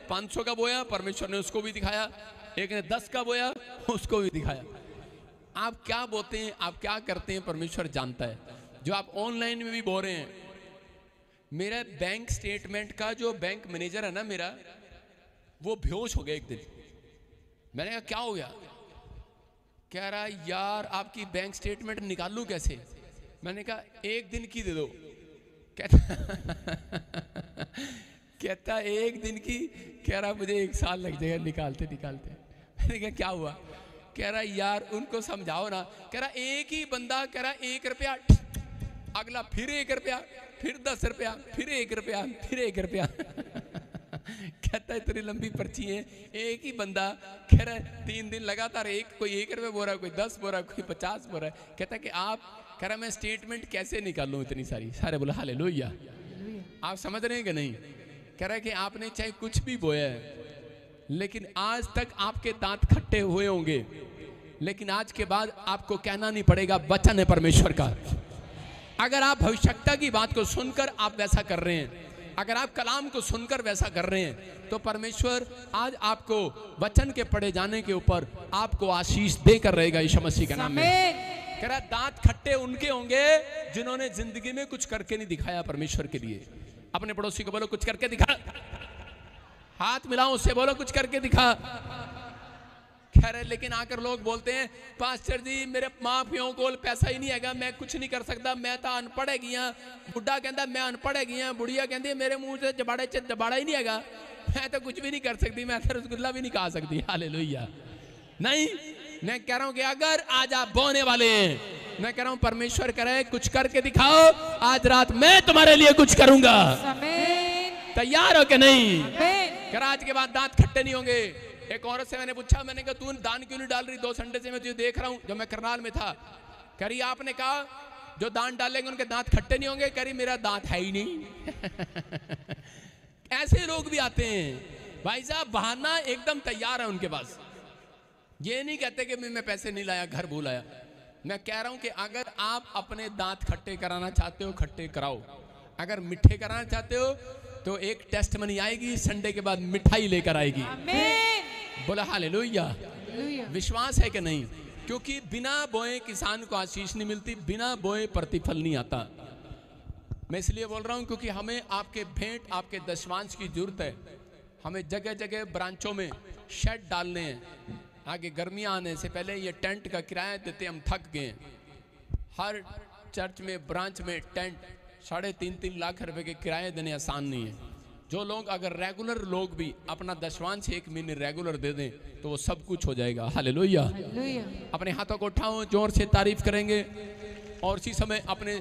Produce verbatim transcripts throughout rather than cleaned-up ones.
पाँच सौ का बोया, परमेश्वर ने उसको भी दिखाया। एक ने दस का बोया, उसको भी दिखाया। आप क्या बोते हैं, आप क्या करते हैं, परमेश्वर जानता है। जो आप ऑनलाइन में भी बो रहे हैं, मेरा बैंक स्टेटमेंट का जो बैंक मैनेजर है ना मेरा, वो बेहोश हो गया एक दिन। मैंने कहा क्या हो गया? कह रहा यार आपकी बैंक स्टेटमेंट निकालूं कैसे? मैंने कहा एक दिन की दे दो। कहता कहता एक दिन की? कह रहा मुझे एक साल लग जाएगा निकालते निकालते। मैंने कहा क्या हुआ? कह रहा यार उनको समझाओ ना। कह रहा एक ही बंदा, कह रहा एक रुपया, अगला फिर एक रुपया, फिर दस रुपया, फिर एक रुपया, फिर एक रुपया। कहता है इतनी लंबी पर्ची है, एक ही बंदा कह रहा है तीन दिन लगातार एक, कोई एक रुपये बोल रहा है, कोई दस बोल रहा है, कोई पचास बोल रहा है। कहता है कि आप, कह रहा मैं स्टेटमेंट कैसे निकालूं इतनी सारी? सारे बोला हालेलुया। आप समझ रहे हैं कि नहीं? कह रहा है कि आपने चाहे कुछ भी बोया है, लेकिन आज तक आपके दांत खट्टे हुए होंगे, लेकिन आज के बाद आपको कहना नहीं पड़ेगा, वचन है परमेश्वर का। अगर आप भविष्यता की बात को सुनकर आप वैसा कर रहे हैं, अगर आप कलाम को सुनकर वैसा कर रहे हैं, तो परमेश्वर आज आपको वचन के पढ़े जाने के ऊपर आपको आशीष देकर रहेगा यीशु मसीह के नाम में। कह रहा दांत खट्टे उनके होंगे जिन्होंने जिंदगी में कुछ करके नहीं दिखाया परमेश्वर के लिए। अपने पड़ोसी को बोलो कुछ करके दिखा, हाथ मिलाओ उससे बोलो कुछ करके दिखा। कह रहे लेकिन आकर लोग बोलते हैं पास्टर जी मेरे माँ प्यों को पैसा ही नहीं है, मैं कुछ नहीं कर सकता, मैं तो अनपढ़ है। बुढ़ा कहता मैं अनपढ़ है, बुढ़िया कहती मेरे मुंह से जबाड़े जबाड़ा ही नहीं है, मैं तो कुछ भी नहीं कर सकती, मैं तो रसगुल्ला भी नहीं खा सकती। हालेलुया। नहीं, मैं कह रहा हूं कि अगर आज आप बोने वाले हैं, मैं कह रहा हूं परमेश्वर करे कुछ करके दिखाओ, आज रात मैं तुम्हारे लिए कुछ करूंगा। तैयार हो कि नहीं? कह आज के बाद दांत खट्टे नहीं होंगे। एक औरत से मैंने पूछा, मैंने कहा तू दान क्यों नहीं डाल रही? दो संडे से मैं तुझे देख रहा हूं, जब मैं करनाल में था। कह रही आपने कहा जो दान डालेंगे उनके दांत खट्टे नहीं होंगे। कह रही मेरा दांत है ही नहीं। ऐसे लोग भी आते हैं भाई साहब, बहाना एकदम तैयार है उनके पास। ये नहीं कहते कि मैं पैसे नहीं लाया, घर भूल आया। मैं कह रहा हूं कि अगर आप अपने दांत खट्टे कराना चाहते हो, खट्टे कराओ। अगर मिठे कराना चाहते हो तो एक टेस्ट मनी आएगी, संडे के बाद मिठाई लेकर आएगी। बोला हालेलुया। विश्वास है कि नहीं? क्योंकि बिना बोए किसान को आशीष नहीं मिलती, बिना बोए प्रतिफल नहीं आता। मैं इसलिए बोल रहा हूं क्योंकि हमें आपके भेंट, आपके दशमांश की जरूरत है। हमें जगह जगह ब्रांचों में शेड डालने हैं। आगे गर्मियां आने से पहले ये टेंट का किराया देते हम थक गए। हर चर्च में, ब्रांच में टेंट साढ़े तीन तीन लाख रुपए के किराए देने आसान नहीं है। जो लोग अगर रेगुलर लोग भी अपना दशवांश एक महीने रेगुलर दे दें तो वो सब कुछ हो जाएगा। हालेलुया। अपने हाथों को उठाओ, जोर से तारीफ करेंगे। और इसी समय अपने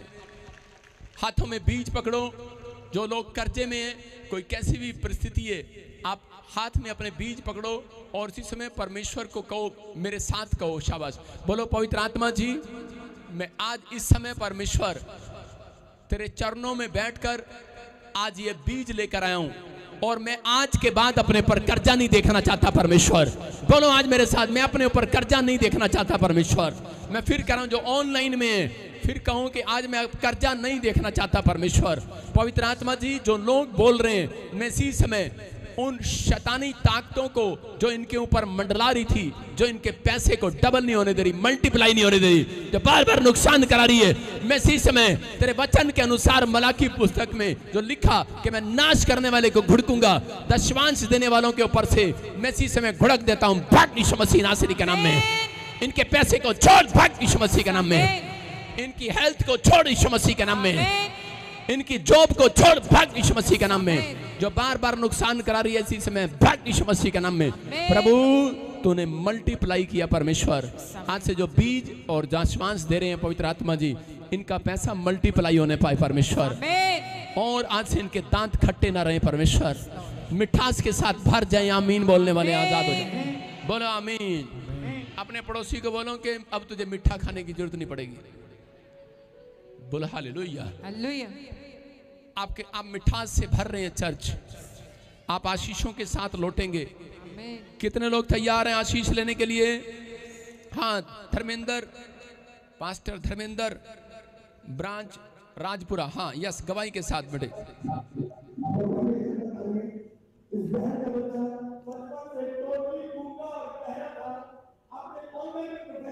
हाथों में बीज पकड़ो। जो लोग कर्जे में हैं, कोई कैसी भी परिस्थिति है, आप हाथ में अपने बीज पकड़ो और इसी समय परमेश्वर को कहो, मेरे साथ कहो, शाबाश बोलो पवित्र आत्मा जी, मैं आज इस समय परमेश्वर तेरे चरणों में बैठकर आज ये बीज लेकर आया हूं और मैं आज के बाद अपने पर कर्जा नहीं देखना चाहता परमेश्वर। बोलो आज मेरे साथ, मैं अपने ऊपर कर्जा नहीं देखना चाहता परमेश्वर। मैं फिर कह रहा हूं जो ऑनलाइन में, फिर कहूं कि आज मैं कर्जा नहीं देखना चाहता परमेश्वर। पवित्र आत्मा जी, जो लोग बोल रहे हैं, मैं इसी समय उन शैतानी ताकतों को जो इनके ऊपर मंडला रही थी, जो इनके पैसे को डबल नहीं होने दे रही, मल्टीप्लाई नहीं होने दे रही, जो बार बार नुकसान करा रही है, मैं इसी समय तेरे वचन के अनुसार मलाकी पुस्तक में जो लिखा कि मैं नाश करने वाले को घुड़कूंगा, दशवांश देने वालों के ऊपर से मैं इसी समय घुड़क देता हूं। भाग यीशु मसीह नासरी के नाम में। इनके पैसे को छोड़, भाग यीशु मसीह के नाम में। इनकी हेल्थ को छोड़ यीशु मसीह के नाम में। इनकी जॉब को छोड़, भाग यीशु मसीह के नाम में। जो बार बार नुकसान करा रही है, इसी समय भाग यीशु मसीह के नाम में। प्रभु तूने मल्टीप्लाई किया परमेश्वर। आज से जो बीज और दशवांश दे रहे हैं पवित्र आत्मा जी, इनका पैसा मल्टीप्लाई होने पाए परमेश्वर। और आज से इनके दांत खट्टे ना रहे परमेश्वर, मिठास के साथ भर जाए। आमीन बोलने वाले आजाद हो जाए। बोलो आमीन। अपने पड़ोसी को बोलो कि अब तुझे मिठा खाने की जरूरत नहीं पड़ेगी। बोलो हालेलुया। हालेलुया। आपके आप मिठास से भर रहे हैं चर्च, आप आशीषों के साथ लौटेंगे। कितने लोग तैयार हैं आशीष लेने के लिए? हाँ, धर्मेंद्र, पास्टर धर्मेंद्र, ब्रांच राजपुरा, हाँ यस, गवाही के साथ बैठे।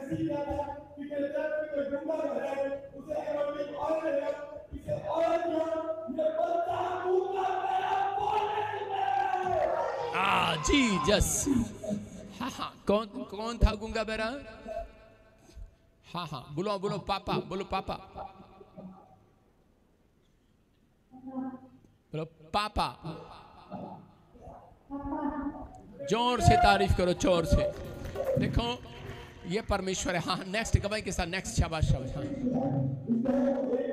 आ जी जस हाँ हाँ कौन कौन था गूंगा बहरा? हाँ हाँ बोलो बोलो पापा, बोलो पापा, बोलो पापा, जोर से तारीफ करो, जोर से। देखो ये परमेश्वर है। हाँ नेक्स्ट गवाही के साथ नेक्स्ट, शाबाश शाबाश। हाँ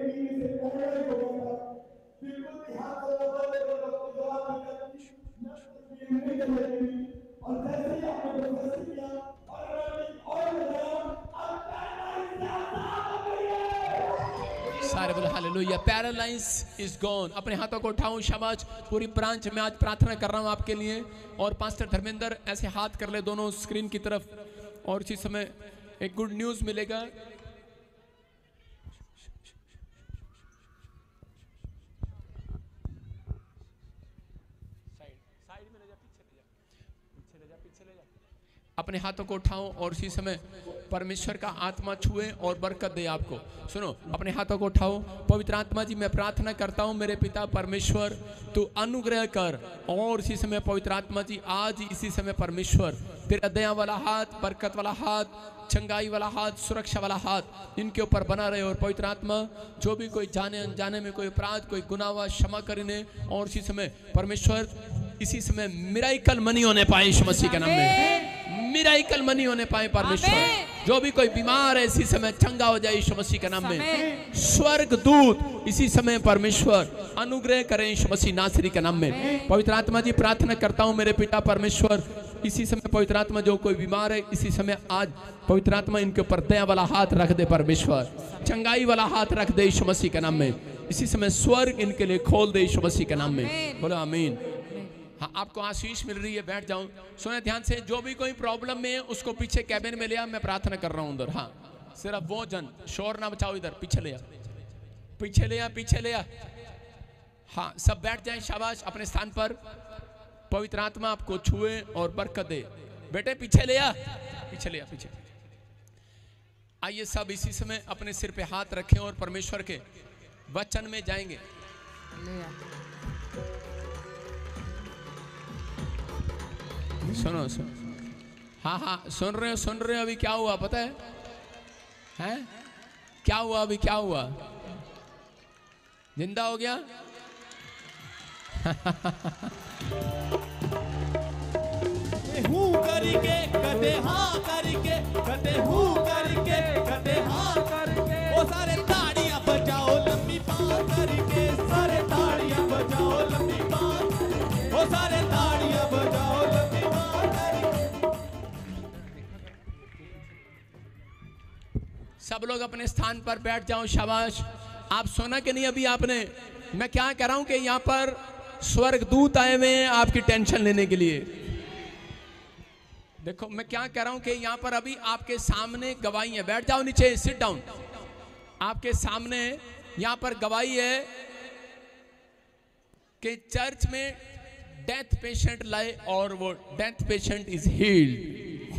सारे बोले हालेलुया। Paralyse is gone. अपने हाथों को उठाऊं, शाबाश। पूरी ब्रांच में आज प्रार्थना कर रहा हूं आपके लिए। और पास्टर धर्मेंद्र ऐसे हाथ कर ले दोनों स्क्रीन की तरफ। और इसी समय एक गुड न्यूज मिलेगा। अपने हाथों को उठाओ और इसी समय परमेश्वर का आत्मा छुए और बरकत दे आपको। सुनो, अपने हाथों को उठाओ। पवित्र आत्मा जी मैं प्रार्थना करता हूँ मेरे पिता परमेश्वर, तू अनुग्रह कर। और इसी समय पवित्र आत्मा जी आज इसी समय परमेश्वर तेरा दया वाला हाथ, बरकत वाला हाथ, चंगाई वाला हाथ, सुरक्षा वाला हाथ इनके ऊपर बना रहे। और पवित्र आत्मा जो भी कोई जाने अनजाने में कोई अपराध, कोई गुनाह हुआ, क्षमा करने। और इसी समय परमेश्वर इसी समय मिराइकल मनी होने पाए यीशु मसीह के नाम में। मिराइकल मनी होने पाए परमेश्वर। जो भी कोई बीमार है इसी समय चंगा हो जाए यीशु मसीह के नाम में। स्वर्ग दूत इसी समय परमेश्वर अनुग्रह करें यीशु मसीह नासरी के नाम में। पवित्र आत्मा जी प्रार्थना करता हूँ मेरे पिता परमेश्वर, इसी समय पवित्र आत्मा जो कोई बीमार है इसी समय आज पवित्र आत्मा इनके ऊपर दया वाला हाथ रख दे परमेश्वर। चंगाई वाला हाथ रख दे यीशु मसीह के नाम में। इसी समय स्वर्ग इनके लिए खोल दे यीशु मसीह के नाम में। बोलो आमीन। हाँ आपको आशीष मिल रही है, बैठ जाऊं। सुने ध्यान से, जो भी कोई प्रॉब्लम में है उसको पीछे कैबिन में ले आ, मैं प्रार्थना कर रहा हूं उधर। हाँ सिर्फ वो जन शोर ना बचाओ, इधर पीछे ले आ, पीछे ले आ, पीछे ले आ। हाँ सब बैठ जाएं, शाबाश अपने स्थान पर। पवित्र आत्मा आपको छुए और बरकत दे। बेटे पीछे ले आ, पीछे ले आ, पीछे। आइए सब इसी समय अपने सिर पे हाथ रखें और परमेश्वर के वचन में जाएंगे। सुनो सुनो, हाँ हाँ सुन रहे हो, सुन रहे हो। अभी क्या हुआ पता है? हैं क्या हुआ? अभी क्या हुआ? जिंदा हो गया? हूँ करके कदे हाँ करके कदे हूँ करके कदे हाँ करके वो सारे ताड़ियां बजाओ लंबी बात करके, सारे ताड़ियां बजाओ लंबी बात, वो सारे ताड़ियां बजाओ लंबी बात करके। सब लोग अपने स्थान पर बैठ जाओ, शाबाश। आप सुना कि नहीं अभी आपने? मैं क्या कह रहा हूं कि यहाँ पर स्वर्ग दूत आए हुए हैं आपकी टेंशन लेने के लिए। देखो मैं क्या कह रहा हूं कि यहाँ पर अभी आपके सामने गवाही है। बैठ जाओ नीचे, सिट डाउन। आपके सामने यहाँ पर गवाही है कि चर्च में डेथ पेशेंट लाए और वो डेथ पेशेंट इज हील्ड।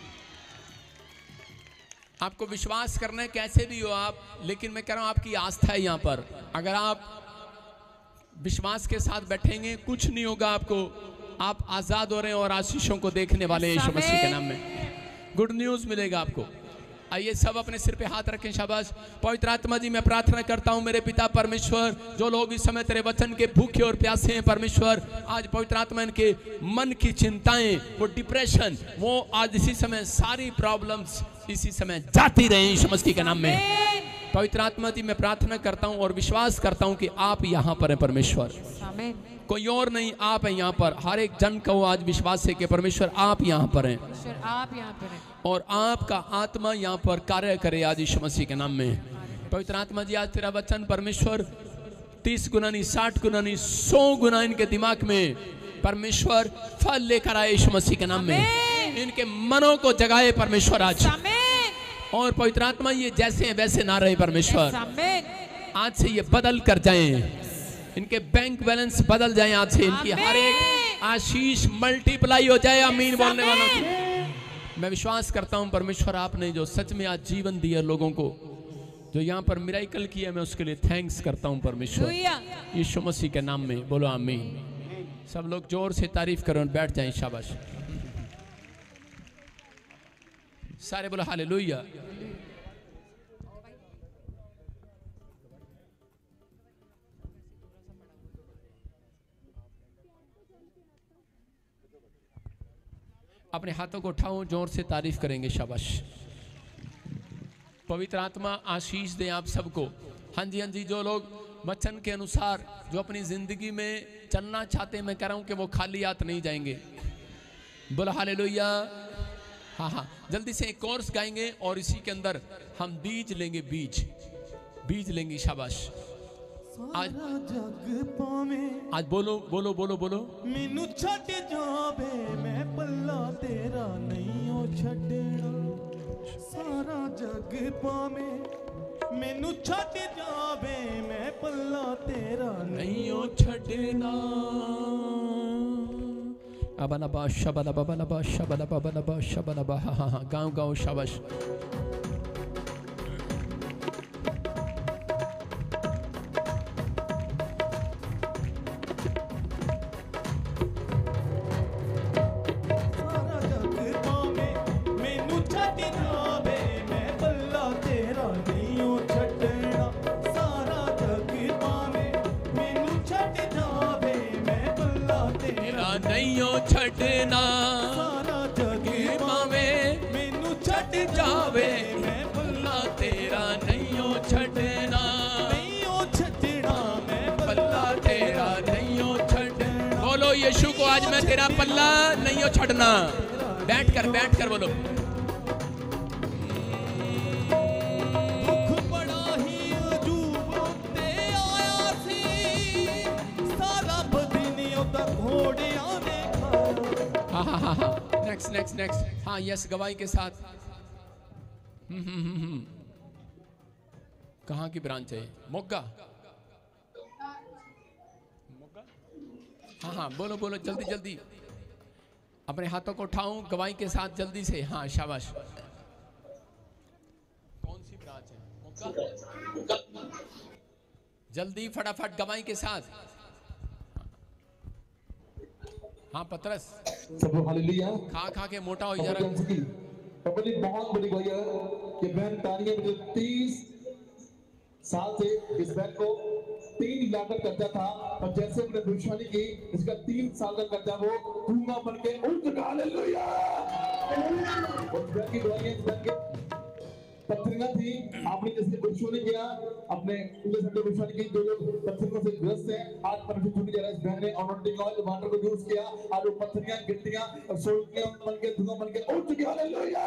आपको विश्वास करना है कैसे भी हो आप, लेकिन मैं कह रहा हूं आपकी आस्था है यहाँ पर। अगर आप विश्वास के साथ बैठेंगे कुछ नहीं होगा आपको। आप आजाद हो रहे हैं और आशीषों को देखने वाले हैं यीशु मसीह के नाम में। गुड न्यूज मिलेगा आपको। आइए सब अपने सिर पे हाथ रखें, शाबाश। पवित्र आत्मा जी मैं प्रार्थना करता हूं मेरे पिता परमेश्वर, जो लोग इस समय तेरे वचन के भूखे और प्यासे हैं परमेश्वर, आज पवित्र आत्मा इनके मन की चिंताएं, वो डिप्रेशन, वो आज इसी समय सारी प्रॉब्लम्स इसी समय जाती रहे यीशु मसीह के नाम में। पवित्र आत्मा जी मैं प्रार्थना करता हूं और विश्वास करता हूं कि आप यहाँ पर हैं परमेश्वर, कोई और नहीं, आप हैं यहाँ पर। हर एक जन को आज विश्वास है कि परमेश्वर आप यहाँ पर हैं, आप यहाँ पर हैं और आपका आत्मा यहाँ पर कार्य करे आज यीशु मसीह के नाम में। पवित्र आत्मा जी आज तेरा वचन परमेश्वर तीस गुना नहीं, साठ गुना नहीं, सौ गुना इनके दिमाग में परमेश्वर फल लेकर आए यीशु मसीह के नाम में। इनके मनों को जगाए परमेश्वर आज। और पवित्र आत्मा ये जैसे हैं वैसे ना रहे परमेश्वर, आज से ये बदल कर जाएं। इनके बैंक बैलेंस बदल जाएं आज से। इनकी हर एक आशीष मल्टीप्लाई हो जाए। अमीन बोलने वालों की मैं विश्वास करता हूं परमेश्वर आपने जो सच में आज जीवन दिया लोगों को, जो यहाँ पर मिराइकल किया, मैं उसके लिए थैंक्स करता हूं परमेश्वर यीशु मसीह के नाम में। बोलो आमीन। सब लोग जोर से तारीफ करो, बैठ जाएं, शाबाश। सारे बोलो हालेलुया। अपने हाथों को उठाओ, जोर से तारीफ करेंगे, शाबाश। पवित्र आत्मा आशीष दे आप सबको। हाँ जी, हाँ जी, जो लोग वचन के अनुसार जो अपनी जिंदगी में चलना चाहते हैं, मैं कह रहा हूं कि वो खाली हाथ नहीं जाएंगे। बोलो हालेलुया। हाँ हाँ, जल्दी से एक कोर्स गाएंगे और इसी के अंदर हम बीज लेंगे, बीज बीज लेंगे, शाबाश। आज जग पावे आज बोलो बोलो बोलो बोलो। मैनू छड़ जावे, मैं पल्ला तेरा नहीं ओ छड़ना। सारा जग पावे मैनू छड़ जावे, मैं पल्ला तेरा नहीं ओ छड़ना। अबला बा शबला बबला बा शबला बबला बा शबला बा। हाँ हाँ हाँ, गाँव गाँव, शाबाश। नहीं ओ छड़ना, सारा जग पावे मैनू छड़ जावे, मैं पल्ला तेरा नहीं ओ छड़ना। नहीं ओ छड़ना, मैं पल्ला तेरा नहीं ओ छड़ना। बोलो यीशु को, आज मैं तेरा पल्ला नहीं ओ छड़ना। बैठ कर बैठ कर बोलो। दुख बड़ा ही अजूब ते आया सी, सारा बदनियों तक घोड़ियां ने हाँ हाँ हाँ हाँ, नेक्स्ट नेक्स्ट नेक्स्ट। हाँ यस, गवाही के साथ। हम्म हम्म हम्म हम्म। कहाँ की ब्रांच है? मोगा मोगा। हाँ हाँ, बोलो बोलो, जल्दी जल्दी। अपने हाथों को उठाऊं गवाही के साथ, जल्दी से। हाँ शाबाश। कौन सी ब्रांच है? मोगा। जल्दी फटाफट गवाही के साथ। हाँ पतरस, सब लोग हालेलुया। खा खा के मोटा हो जा रहा है। अपनी बहुत बड़ी गवाही है कि बहन तानिया मुझे तीस साल से इस बहन को तीन लाख का कर्जा था, और जैसे हमने भविष्यवाणी की, इसका तीन साल का कर्जा वो धूंगा बन के उठ चुका। हालेलुया। उस बहन की गवाही है, इस बहन के पत्थरियां थी, आपने जैसे भविष्यवाणी किया, अपने उनके संग भविष्यवाणी की, जो लोग पत्थरों से ग्रस्त हैं, आज परमेश्वर छूने जा रहा है। इस बहन ने अनॉइंटिंग ऑयल वाटर को यूज किया, आज वो पत्थरियां गिट्टियां और सोल्टियां बन के धुआं बन के उठ चुकी। हालेलुया।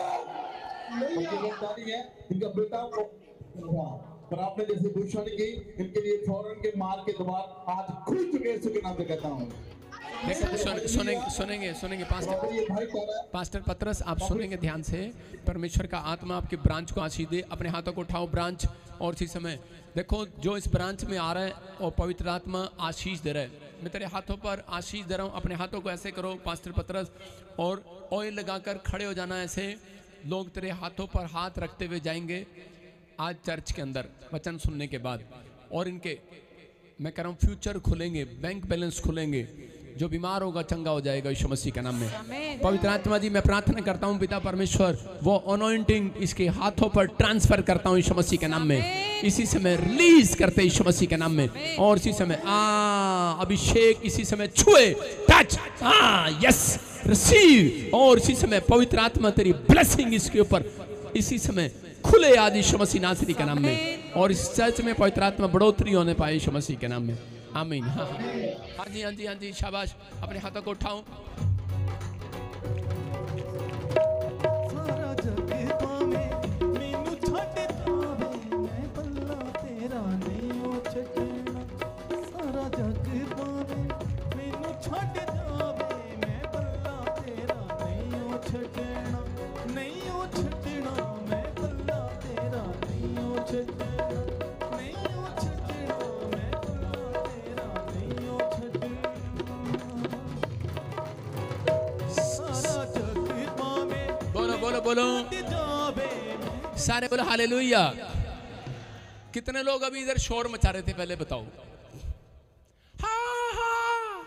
है इनका बेटा पर आपने जैसे भविष्यवाणी की, इनके लिए फौरन के मार के द्वार आज खुल चुके हैं। इसके नाम पे कहता हूँ, सुन, सुनेंगे सुनेंगे सुनेंगे पास्टर पास्टर पतरस, आप सुनेंगे ध्यान से। परमेश्वर का आत्मा आपके ब्रांच को आशीष दे। अपने हाथों को उठाओ ब्रांच, और इसी समय देखो जो इस ब्रांच में आ रहा है और पवित्र आत्मा आशीष दे रहा है। मैं तेरे हाथों पर आशीष दे रहा हूँ। अपने हाथों को ऐसे करो पास्टर पतरस, और ऑयल लगाकर खड़े हो जाना। ऐसे लोग तेरे हाथों पर हाथ रखते हुए जाएंगे आज चर्च के अंदर वचन सुनने के बाद, और इनके मैं कह रहा हूँ फ्यूचर खुलेंगे, बैंक बैलेंस खुलेंगे। जो बीमार होगा चंगा हो जाएगा यीशु मसीह के नाम में। पवित्र आत्मा जी, मैं प्रार्थना करता हूँ पिता परमेश्वर, वो अनॉइंटिंग इसके हाथों पर ट्रांसफर करता हूँ यीशु मसीह के नाम में। इसी समय रिलीज करते यीशु मसीह के नाम में, और इसी समय आ अभिषेक इसी समय छुए, टच, हाँ यस, रिसीव। और इसी समय पवित्र आत्मा तेरी ब्लेसिंग इसके ऊपर इसी समय खुले आज यीशु मसीह नासरी के नाम में, और इस चर्च में पवित्र आत्मा बढ़ोतरी होने पाए यीशु मसीह के नाम में। आमीन। हाँ हाँ जी, हाँ जी, हाँ जी, शाबाश। अपने हाथों को उठाऊं। सारा जग पावे मैनू छड़ जावे, मैं पल्ला तेरा नहीं ओ छड़ना। सारा जग पावे मैनू छड़ जावे, मैं पल्ला तेरा नहीं ओ छड़ना। नहीं ओ छड़ना, मैं पल्ला तेरा नहीं ओ छड़ना। बोलो, सारे बोलो हालेलुया। कितने लोग अभी इधर शोर मचा रहे थे पहले बताओ? हाँ हाँ,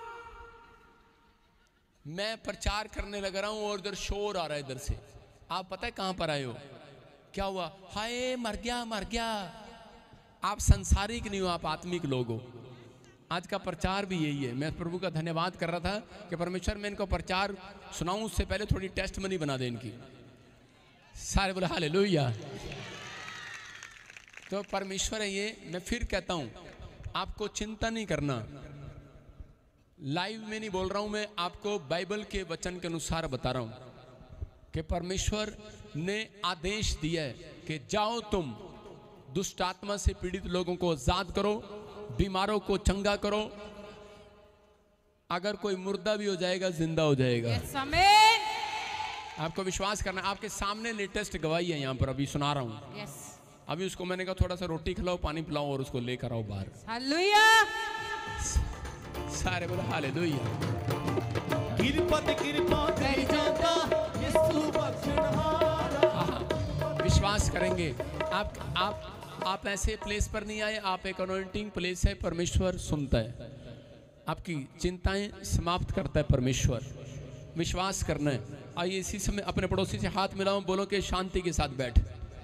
मैं प्रचार करने लग रहा हूं और इधर शोर आ रहा है इधर से। आप पता है कहां पर आए हो? क्या हुआ? हाय मर गया मर गया। आप संसारिक नहीं हो, आप आत्मिक लोग हो। आज का प्रचार भी यही है। मैं प्रभु का धन्यवाद कर रहा था कि परमेश्वर मैं इनको प्रचार सुनाऊं उससे पहले थोड़ी टेस्ट मनी बना दे इनकी। सारे बोले हालेलुया। तो परमेश्वर है ये। मैं फिर कहता हूं आपको चिंता नहीं करना। लाइव में नहीं बोल रहा हूं मैं, आपको बाइबल के वचन के अनुसार बता रहा हूं कि परमेश्वर ने आदेश दिया है कि जाओ तुम दुष्ट आत्मा से पीड़ित लोगों को आजाद करो, बीमारों को चंगा करो। अगर कोई मुर्दा भी हो जाएगा जिंदा हो जाएगा। yes, आमीन। आपको विश्वास करना। आपके सामने लेटेस्ट गवाही है यहाँ पर, अभी सुना रहा हूँ। yes. अभी उसको मैंने कहा थोड़ा सा रोटी खिलाओ, पानी पिलाओ और उसको लेकर आओ बाहर। हालेलुया। सारे बोलो हालेलुया। कृपा कृपा करी जाता यीशु बख्शनहारा। हाँ, विश्वास करेंगे। आप आप आप ऐसे प्लेस पर नहीं आए, आप एक अनॉइंटिंग प्लेस है। परमेश्वर सुनता है, आपकी चिंताएं समाप्त करता है परमेश्वर। विश्वास करना है। आइए इसी समय अपने पड़ोसी से हाथ मिलाओ, बोलो कि शांति के साथ बैठ।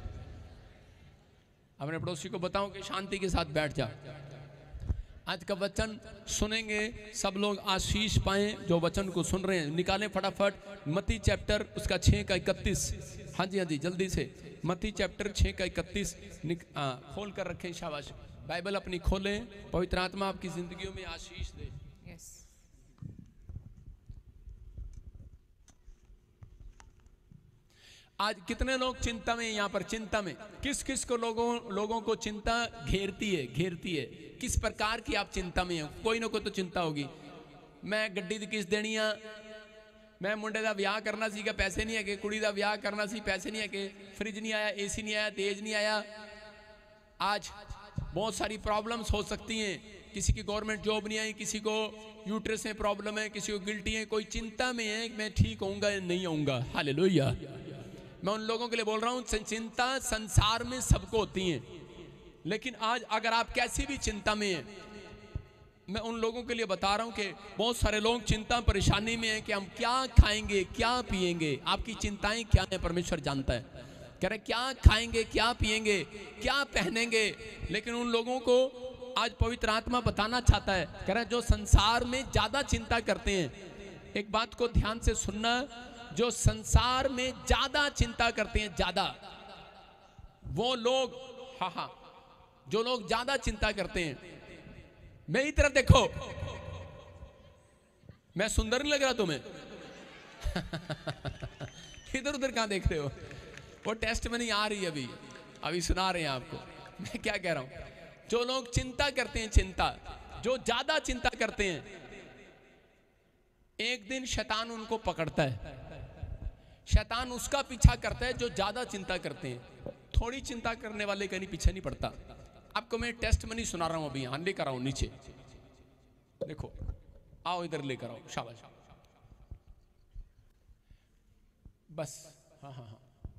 अपने पड़ोसी को बताओ कि शांति के साथ बैठ जा। आज का वचन सुनेंगे, सब लोग आशीष पाएं। जो वचन को सुन रहे हैं निकालें फटाफट। मत्ती चैप्टर उसका छः का इकतीस। हाँ जी हाँ जी जल्दी से। मत्ती चैप्टर छः का इकतीस खोल कर रखें। शाबाश। बाइबल अपनी खोलें। पवित्र आत्मा आपकी जिंदगियों में आशीष दे। yes. आज कितने लोग चिंता में? यहाँ पर चिंता में किस किस को लोगों लोगों को चिंता घेरती है घेरती है किस प्रकार की आप चिंता में हो? कोई ना कोई तो चिंता होगी। मैं गड्डी दी किस देनी आ, मैं मुंडे का ब्याह करना सी कि पैसे नहीं है, कि कुड़ी का ब्याह करना सी पैसे नहीं है, कि फ्रिज नहीं आया, एसी नहीं आया, तेज नहीं आया। आज बहुत सारी प्रॉब्लम्स हो सकती हैं। किसी की गवर्नमेंट जॉब नहीं आई, किसी को यूट्रस में प्रॉब्लम है, किसी को गिल्टी है, कोई चिंता में है मैं ठीक होऊंगा या नहीं होऊंगा। हालेलुया। मैं उन लोगों के लिए बोल रहा हूं, चिंता संसार में सबको होती है, लेकिन आज अगर आप कैसी भी चिंता में हैं, मैं उन लोगों के लिए बता रहा हूं कि बहुत सारे लोग चिंता परेशानी में हैं कि हम क्या खाएंगे क्या पिएंगे। आपकी चिंताएं क्या है परमेश्वर जानता है। कह रहे क्या खाएंगे क्या पिएंगे क्या पहनेंगे, लेकिन उन लोगों को आज पवित्र आत्मा बताना चाहता है। कह रहे जो संसार में ज्यादा चिंता करते हैं, एक बात को ध्यान से सुनना, जो संसार में ज्यादा चिंता करते हैं, ज्यादा वो लोग, हाँ हाँ जो लोग ज्यादा चिंता करते हैं, मेरी तरफ देखो। मैं सुंदर नहीं लग रहा तुम्हें? इधर उधर कहां देख रहे हो? वो टेस्ट में नहीं आ रही अभी अभी सुना रहे हैं आपको। मैं क्या कह रहा हूं, जो लोग चिंता करते हैं, चिंता जो ज्यादा चिंता करते हैं, एक दिन शैतान उनको पकड़ता है। शैतान उसका पीछा करता है जो ज्यादा चिंता करते हैं। थोड़ी चिंता करने वाले कहीं पीछे नहीं पड़ता। आपको मैं टेस्ट मनी सुना रहा हूं अभी। यहां लेकर आओ नीचे, देखो आओ इधर लेकर आओ। शाबाश बस। हाँ हाँ हाँ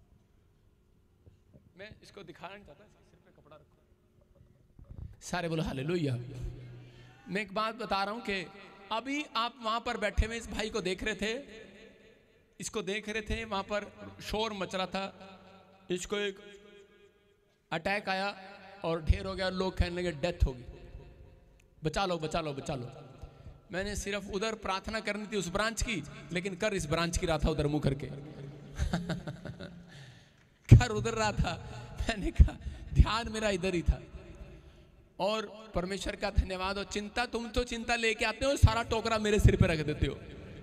मैं इसको दिखाना नहीं चाहता, इसके सिर पे कपड़ा रखो। सारे बोलो हालेलुया। मैं एक बात बता रहा हूं कि अभी आप वहां पर बैठे हुए इस भाई को देख रहे थे, इसको देख रहे थे, वहां पर शोर मच रहा था, इसको एक अटैक आया और ढेर हो गया। लोग कहने लगे डेथ होगी, बचा लो बचा लो बचा लो। मैंने सिर्फ उधर प्रार्थना करनी थी उस ब्रांच की, लेकिन कर इस ब्रांच की रहा था उधर मुंह करके। कर उधर रहा था, मैंने कहा ध्यान मेरा इधर ही था। और परमेश्वर का धन्यवाद। और चिंता, तुम तो चिंता लेके आते हो, सारा टोकरा मेरे सिर पे रख देते हो।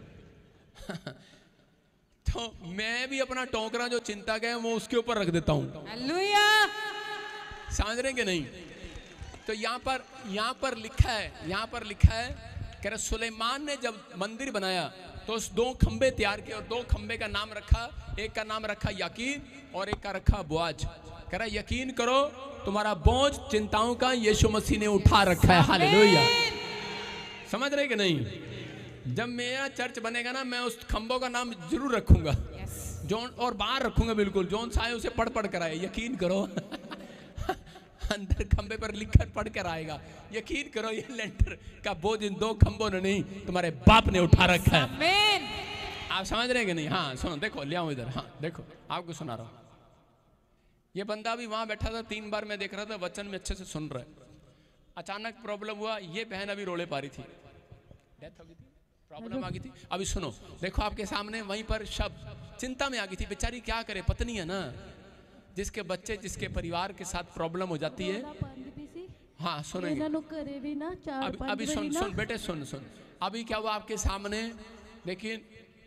तो मैं भी अपना टोकरा जो चिंता का है वो उसके ऊपर रख देता हूं। हालेलुया। समझ रहे कि नहीं? तो यहाँ पर यहाँ पर लिखा है, यहाँ पर लिखा है कह रहे सुलेमान ने जब मंदिर बनाया तो उस दो खंबे तैयार किए और दो खंबे का नाम रखा, एक का नाम रखा यकीन और एक का रखा बोझ। कह रहा यकीन करो तुम्हारा बोझ चिंताओं का यीशु मसीह ने उठा रखा है। हालेलुया। समझ रहे कि नहीं? जब मेरा चर्च बनेगा ना, मैं उस खंभों का नाम जरूर रखूंगा। yes. जोन और बाहर रखूंगा बिल्कुल, जोन सा है उसे पढ़ पढ़ कर आए, यकीन करो। अंदर खंबे पर लिखकर पढ़ कर आएगा, यकीन करो ये लेंटर का बोझ इन दो खंबों ने नहीं तुम्हारे बाप ने उठा रखा है। आमीन। आप समझ रहे हैं कि नहीं? हाँ सुनो, देखो ले आओ इधर, हाँ देखो आपको सुना रहा हूँ। ये बंदा भी वहां बैठा था, तीन बार मैं देख रहा था, वचन में अच्छे से सुन रहा है। अचानक प्रॉब्लम हुआ, ये बहन अभी रोले पा रही थी, डेथ हो गई थी, प्रॉब्लम आ गई थी। अभी सुनो, देखो आपके सामने वहीं पर शब्द, चिंता में आ गई थी बेचारी, क्या करे, पत्नी है ना, जिसके बच्चे जिसके परिवार के साथ प्रॉब्लम हो जाती है। हाँ सुनेंगे अभी, अभी सुन सुन बेटे सुन सुन। अभी क्या हुआ आपके सामने, लेकिन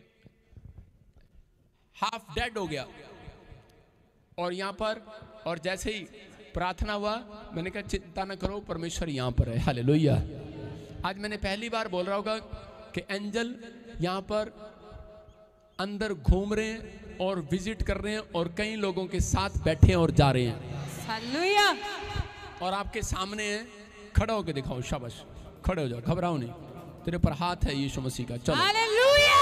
हाफ डेड हो गया, और यहाँ पर, और जैसे ही प्रार्थना हुआ, मैंने कहा चिंता न करो, परमेश्वर यहाँ पर है। हालेलुया। आज मैंने पहली बार बोल रहा होगा कि एंजल यहाँ पर अंदर घूम रहे हैं और विजिट कर रहे हैं, और कई लोगों के साथ बैठे हैं और जा रहे हैं। हालेलुया। और आपके सामने है, खड़ा होकर दिखाओ, शाबाश, खड़े हो जाओ, घबराओ नहीं, तेरे पर हाथ है यीशु मसीह का। चलो हालेलुया।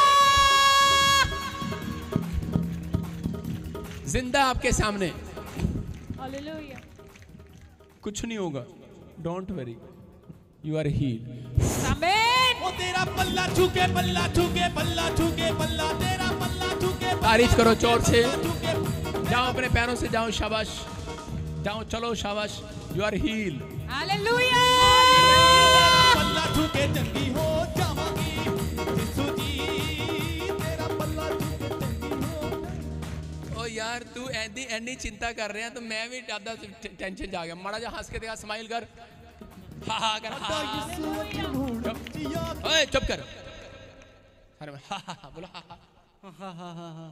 जिंदा आपके सामने, हालेलुया। कुछ नहीं होगा, don't worry, you are healed. आमीन। ओ तेरा पल्ला छूके, पल्ला छूके, पल्ला छूके, पल्ला तेरा पल्ला छूके। तारीफ करो जोर से, जाओ अपने पैरों से जाओ, शाबाश, जाओ चलो, शाबाश, यू आर हील्ड। हालेलुया। पल्ला छूके चंगी हो जावांगी, यीशु जी तेरा पल्ला छूके चंगी हो। ओ यार तू ऐसी ऐनी चिंता कर रहे हैं तो मैं भी ज्यादा टेंशन जा गया। माड़ा जा हंस के देखा, स्माइल कर, हा हा कर, हा ओए चुप कर, अरे हा हा हा बोला, हा हा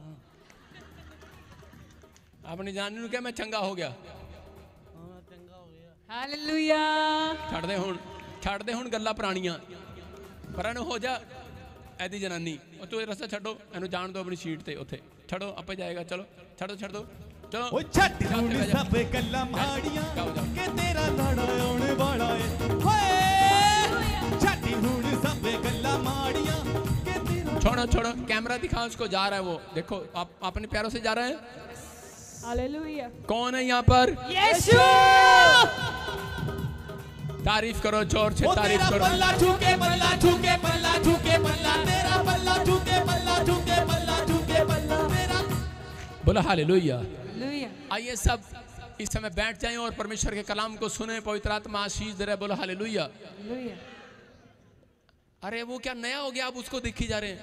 अपनी जान क्या मैं चंगा हो गया। हालेलुया। छड़ दे हुण, छड़ दे हुण गल्लां पुराणियां, पर हो जा ऐदी जनानी, और तू रस्ता छड्डो, एनू जान दो अपनी सीट ते, उत्थे छड़ो, आपे जाएगा, चलो छड़ दो, छड़ दो, चलो। ओ छट हुण सब गल्लां माड़ियां के तेरा लाड़ा आउण वाला है। होए छट हुण सब गल्लां माड़ियां के तेरा। छोड़ो छोड़ो, कैमरा दिखाओ उसको, जा रहा है वो, देखो आप अपने पैरों से जा रहा है। हालेलुया। कौन है यहाँ पर? यीशु। तारीफ करो जोर से, ओ तारीफ तेरा करो। पल्ला छूके, पल्ला छूके, पल्ला छूके, पल्ला तेरा पल्ला छूके, पल्ला छूके, पल्ला छूके, पल्ला तेरा। बोला हालेलुया। हालेलुया। आइए सब इस समय बैठ जाएं और परमेश्वर के कलाम को सुने, पवित्र आत्मा आशीष दे रहा है। बोला हालेलुया। हालेलुया। अरे वो क्या नया हो गया, आप उसको देखी जा रहे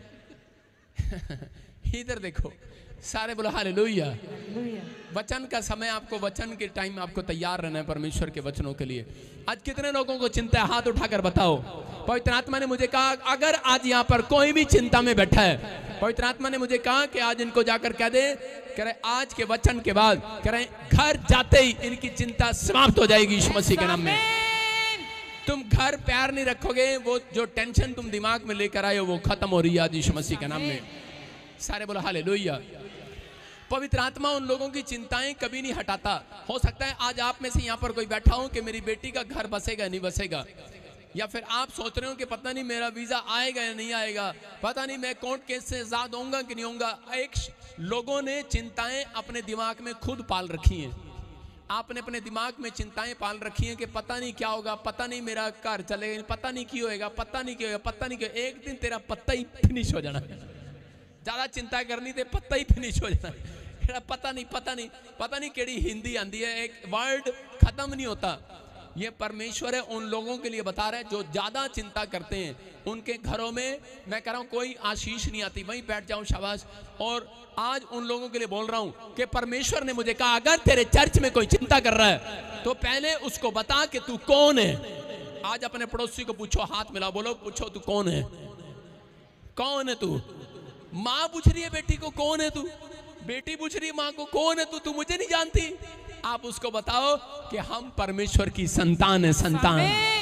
हैं। इधर देखो सारे, बोला हालेलुया। हालेलुया। वचन का समय, आपको वचन के टाइम आपको तैयार रहना है परमेश्वर के वचनों के लिए। आज कितने लोगों को चिंता है, हाथ उठाकर बताओ। पवित्र आत्मा ने मुझे कहा अगर आज यहाँ पर कोई भी चिंता में बैठा है, पवित्र आत्मा ने मुझे कहा कि आज इनको जाकर कह दे, कह रहे आज के वचन के बाद, कह रहे घर जाते ही इनकी चिंता समाप्त हो जाएगी यीशु मसीह के नाम में। तुम घर पैर नहीं रखोगे, वो जो टेंशन तुम दिमाग में लेकर आए हो वो खत्म हो रही है आज यीशु मसीह के नाम में। सारे बोला हालेलुया। पवित्र आत्मा उन लोगों की चिंताएं कभी नहीं हटाता। हो सकता है आज आप में से यहाँ पर कोई बैठा हो कि मेरी बेटी का घर बसेगा नहीं बसेगा, या फिर आप सोच रहे हो कि पता नहीं मेरा वीजा आएगा या नहीं आएगा, पता नहीं मैं कोर्ट केस से आजाद होऊंगा कि नहीं होऊंगा। एक लोगों ने चिंताएं अपने दिमाग में खुद पाल रखी हैं। आपने अपने दिमाग में चिंताएं पाल रखी हैं कि पता नहीं क्या होगा, पता नहीं मेरा घर चलेगा, पता नहीं क्यों होएगा, पता नहीं क्यों होगा, पता नहीं क्यों। एक दिन तेरा पत्ता ही फिनिश हो जाना। ज्यादा चिंता करनी ते पत्ता ही फिनिश हो जाना। पता नहीं पता नहीं पता नहीं केड़ी हिंदी आंदी है, एक वर्ड खत्म नहीं होता। ये परमेश्वर है उन लोगों के लिए बता रहा है जो ज्यादा चिंता करते हैं, उनके घरों में मैं कह रहा हूं कोई आशीष नहीं आती। वहीं बैठ जाऊं, शाबाश। और आज उन लोगों के लिए बोल रहा हूं कि परमेश्वर ने मुझे कहा अगर तेरे चर्च में कोई चिंता कर रहा है तो पहले उसको बता कि तू कौन है। आज अपने पड़ोसी को पूछो, हाथ मिला, बोलो पूछो तू कौन है, कौन है तू। माँ पूछ रही है बेटी को कौन है तू, बेटी पूछ रही है माँ को कौन है तू, तू मुझे नहीं जानती। आप उसको बताओ कि हम परमेश्वर की संतान है, संतान।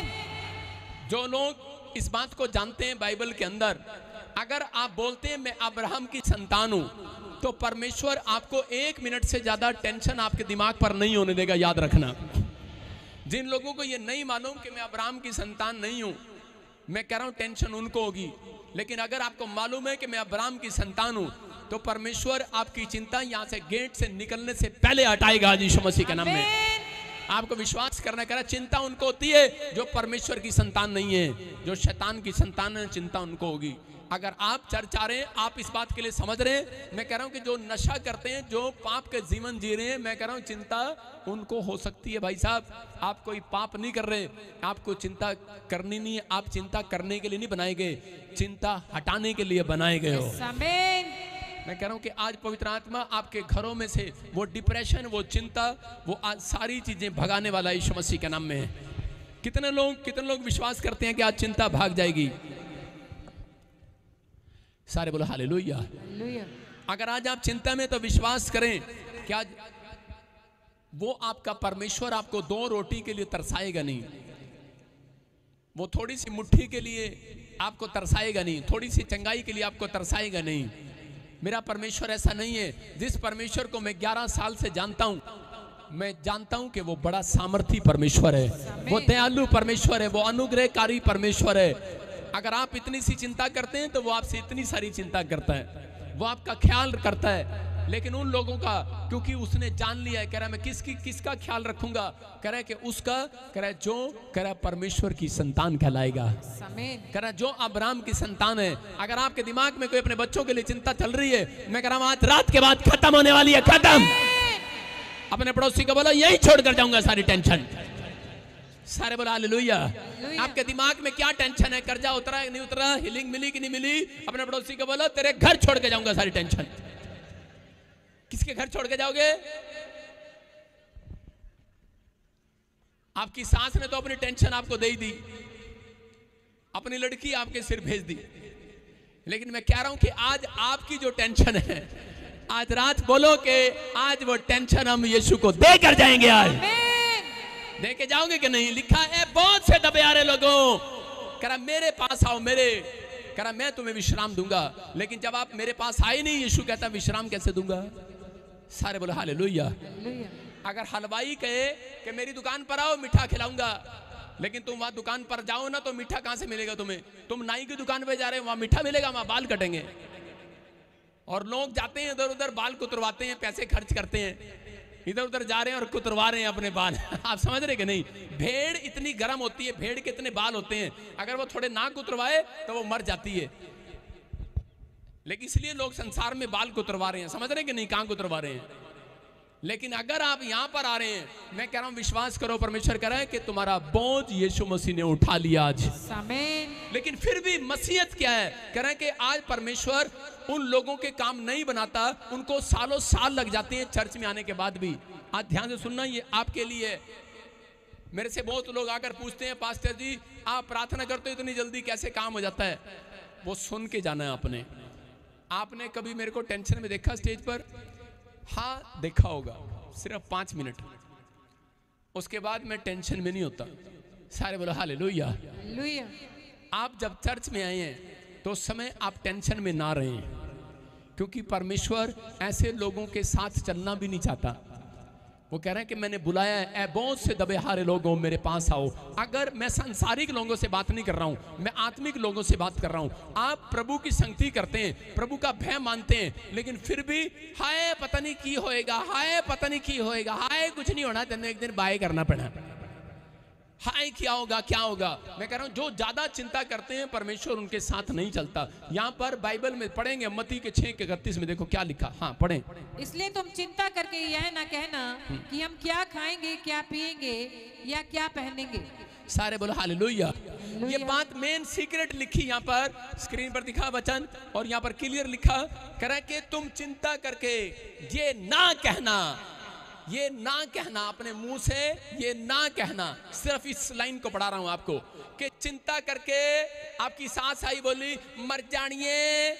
जो लोग इस बात को जानते हैं बाइबल के अंदर, अगर आप बोलते हैं मैं अब्राहम की संतान हूं, तो परमेश्वर आपको एक मिनट से ज्यादा टेंशन आपके दिमाग पर नहीं होने देगा, याद रखना। जिन लोगों को ये नहीं मालूम कि मैं अब्राहम की संतान नहीं हूं, मैं कह रहा हूं टेंशन उनको होगी। लेकिन अगर आपको मालूम है कि मैं अब्राहम की संतान हूं, तो परमेश्वर आपकी चिंता यहाँ से गेट से निकलने से पहले हटाएगा आज यीशु मसीह के नाम में। आपको विश्वास करना करा, चिंता उनको होती है जो परमेश्वर की संतान नहीं है, जो शैतान की संतान है चिंता उनको होगी। अगर आप चर्च आ रहे हैं, आप इस बात के लिए समझ रहे हैं, मैं कह रहा हूं कि जो नशा करते हैं, जो पाप के जीवन जी रहे हैं, मैं कह रहा हूं चिंता उनको हो सकती है। भाई साहब, आप कोई पाप नहीं कर रहे, आपको चिंता करनी नहीं है। आप चिंता करने के लिए नहीं बनाए गए, चिंता हटाने के लिए बनाए गए हो। मैं कह रहा हूं कि आज पवित्र आत्मा आपके घरों में से वो डिप्रेशन, वो चिंता, वो आज सारी चीजें भगाने वाला यीशु मसीह के नाम में है। कितने लोग कितने लोग विश्वास करते हैं कि आज चिंता भाग जाएगी? सारे बोलो हालेलुया। अगर आज आप चिंता में, तो विश्वास करें कि आज वो आपका परमेश्वर आपको दो रोटी के लिए तरसाएगा नहीं, वो थोड़ी सी मुट्ठी के लिए आपको तरसाएगा नहीं, थोड़ी सी चंगाई के लिए आपको तरसाएगा नहीं। मेरा परमेश्वर ऐसा नहीं है। जिस परमेश्वर को मैं ग्यारह साल से जानता हूं, मैं जानता हूं कि वो बड़ा सामर्थी परमेश्वर है, वो दयालु परमेश्वर है, वो अनुग्रहकारी परमेश्वर है। अगर आप इतनी सी चिंता करते हैं तो वो आपसे इतनी सारी चिंता करता है, वो आपका ख्याल करता है। लेकिन उन लोगों का, क्योंकि उसने जान लिया है, कह रहा है मैं किसकी किसका ख्याल रखूंगा, कह रहा है कि उसका, कह रहा है जो, कह रहा है परमेश्वर की संतान कहलाएगा। कह रहा है जो अब्राहम की संतान है। अगर आपके दिमाग में कोई अपने बच्चों के लिए चिंता चल रही है, मैं कह रहा हूं आज रात के बाद खत्म होने वाली है, खत्म। अपने पड़ोसी को बोलो यही छोड़कर जाऊंगा सारी टेंशन। सारे बोला हालेलुया। आपके दिमाग में क्या टेंशन है, कर्जा उतरा है नहीं उतरा, हीलिंग मिली कि नहीं मिली, अपने पड़ोसी को बोलो तेरे घर छोड़ के जाऊंगा सारी टेंशन। किसके घर छोड़ के जाओगे? आपकी सास ने तो अपनी टेंशन आपको दे ही दी, अपनी लड़की आपके सिर भेज दी। लेकिन मैं कह रहा हूं कि आज आपकी जो टेंशन है, आज रात बोलो कि आज वो टेंशन हम यीशु को देकर जाएंगे। आज देके जाओगे कि नहीं? लिखा है बहुत से दबे आ रहे लोगों, कह रहा मेरे पास आओ, मेरे कह रहा मैं तुम्हें विश्राम दूंगा। लेकिन जब आप मेरे पास आए नहीं, यीशु कहता विश्राम कैसे दूंगा? सारे बोलो हालेलुया। अगर हलवाई कहे कि मेरी दुकान पर आओ मीठा खिलाऊंगा, लेकिन तुम वहां दुकान पर जाओ ना तो मीठा कहां से मिलेगा तुम्हें? तुम नाई की दुकान पे जा रहे हो, वहां मीठा मिलेगा? वहां बाल कटेंगे। और लोग जाते हैं इधर उधर, बाल कुतरवाते हैं, पैसे खर्च करते हैं, इधर उधर जा रहे हैं और कुतरवा रहे हैं अपने बाल। आप समझ रहे कि नहीं? भेड़ इतनी गर्म होती है, भेड़ के इतने बाल होते हैं, अगर वो थोड़े ना कुतरवाए तो वो मर जाती है। लेकिन इसलिए लोग संसार में बाल कुतरवा रहे हैं। समझ रहे हैं कि नहीं? कहां कुतरवा रहे हैं? लेकिन अगर आप यहां पर आ रहे हैं, मैं कह रहा हूं विश्वास करो, परमेश्वर कह रहा है कि तुम्हारा बोझ यीशु मसीह ने उठा लिया आज। लेकिन फिर भी मसीहत क्या है? कह रहे हैं कि आज परमेश्वर उन लोगों के काम नहीं बनाता, उनको सालों साल लग जाते हैं चर्च में आने के बाद भी। आज ध्यान से सुनना, ये आपके लिए। मेरे से बहुत लोग आकर पूछते हैं पास्टर जी आप प्रार्थना करते हो इतनी जल्दी कैसे काम हो जाता है? वो सुन के जाना है आपने। आपने कभी मेरे को टेंशन में देखा स्टेज पर? हाँ देखा होगा, सिर्फ पांच मिनट, उसके बाद मैं टेंशन में नहीं होता। सारे बोलो हालेलुया। आप जब चर्च में आए हैं तो उस समय आप टेंशन में ना रहें, क्योंकि परमेश्वर ऐसे लोगों के साथ चलना भी नहीं चाहता। वो कह रहे हैं कि मैंने बुलाया है, ए बहुत से दबे हारे लोगों मेरे पास आओ। अगर मैं सांसारिक लोगों से बात नहीं कर रहा हूं, मैं आत्मिक लोगों से बात कर रहा हूं। आप प्रभु की संगति करते हैं, प्रभु का भय मानते हैं, लेकिन फिर भी हाय पता नहीं की होएगा, हाय पता नहीं की होएगा, हाय कुछ नहीं होना, तेने एक दिन बाय करना पड़ा, हाय क्या होगा क्या होगा। मैं कह रहा हूं जो ज्यादा चिंता करते हैं परमेश्वर उनके साथ नहीं चलता। यहाँ पर बाइबल में पढ़ेंगे मत्ती के छह के इकतीस में, देखो क्या लिखा। हाँ पढ़ें। इसलिए तुम चिंता करके यह ना कहना कि हम क्या खाएंगे, क्या पिएंगे या क्या पहनेंगे। सारे बोलो हालेलुया। ये बात मेन सीक्रेट लिखी यहाँ पर, स्क्रीन पर दिखा वचन, और यहाँ पर क्लियर लिखा, कह रहा है कि तुम चिंता करके ये ना कहना, ये ना कहना अपने मुंह से, ये ना कहना। सिर्फ इस लाइन को पढ़ा रहा हूं आपको कि चिंता करके आपकी सास आई बोली मर जानिए,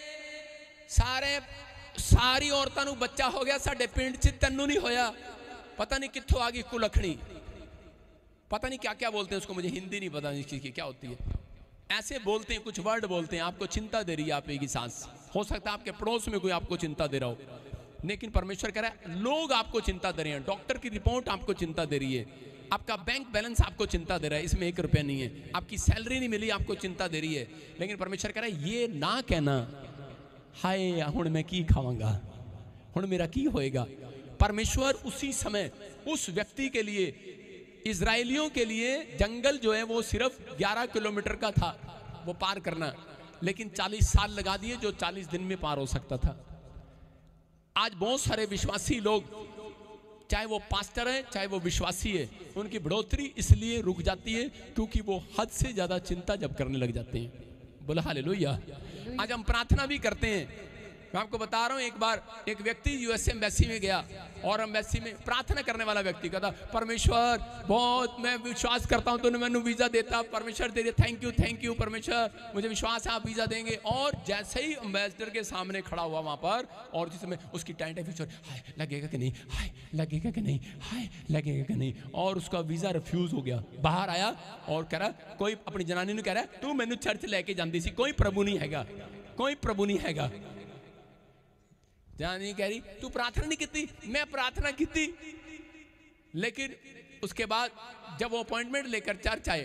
सारे सारी औरतां नूं बच्चा हो गया, साडे पिंड च तैनूं नहीं होया, पता नहीं कित्थों आ गई कुलखणी, पता नहीं क्या क्या बोलते हैं उसको, मुझे हिंदी नहीं पता इसकी क्या होती है। ऐसे बोलते हैं, कुछ वर्ड बोलते हैं, आपको चिंता दे रही है आपकी सास। हो सकता है आपके पड़ोस में कोई आपको चिंता दे रहा हो, लेकिन परमेश्वर कह रहा है लोग आपको चिंता दे रहे हैं, डॉक्टर की रिपोर्ट आपको चिंता दे रही है, आपका बैंक बैलेंस आपको चिंता दे रहा है, इसमें एक रुपया नहीं है, आपकी सैलरी नहीं मिली आपको चिंता दे रही है। लेकिन परमेश्वर कह रहा है ये ना कहना हाय हुण मैं की खावांगा, हुण मेरा की होएगा। परमेश्वर उसी समय उस व्यक्ति के लिए, इजराइलियों के लिए जंगल जो है वो सिर्फ ग्यारह किलोमीटर का था वो पार करना, लेकिन चालीस साल लगा दिए जो चालीस दिन में पार हो सकता था। आज बहुत सारे विश्वासी लोग, चाहे वो पास्टर है चाहे वो विश्वासी है, उनकी बढ़ोतरी इसलिए रुक जाती है क्योंकि वो हद से ज्यादा चिंता जब करने लग जाते हैं। बोला हालेलुया। आज हम प्रार्थना भी करते हैं। मैं आपको बता रहा हूं, एक बार एक व्यक्ति यूएस एम्बेसी में गया और एम्बेसी में प्रार्थना करने वाला व्यक्ति कहता, परमेश्वर बहुत मैं विश्वास करता हूं तूने मैंने वीजा देता, परमेश्वर तेरे थैंक यू थैंक यू परमेश्वर, मुझे विश्वास है आप वीजा देंगे। और जैसे ही एम्बेसडर के सामने खड़ा हुआ वहां पर, और जिसमें उसकी टेंट है फ्यूचर, हाय लगेगा कि नहीं, हाय लगेगा कि नहीं, हाय लगेगा कि नहीं, और उसका वीजा रिफ्यूज हो गया। बाहर आया और कह रहा, कोई अपनी जनानी ने कह रहा तू मैनू चर्च लेके जाती सी, कोई प्रभु नहीं हैगा, कोई प्रभु नहीं हैगा। जनानी कह रही तू प्रार्थना नहीं की, मैं प्रार्थना की थी, लेकिन उसके बाद जब वो अपॉइंटमेंट लेकर चर्च आए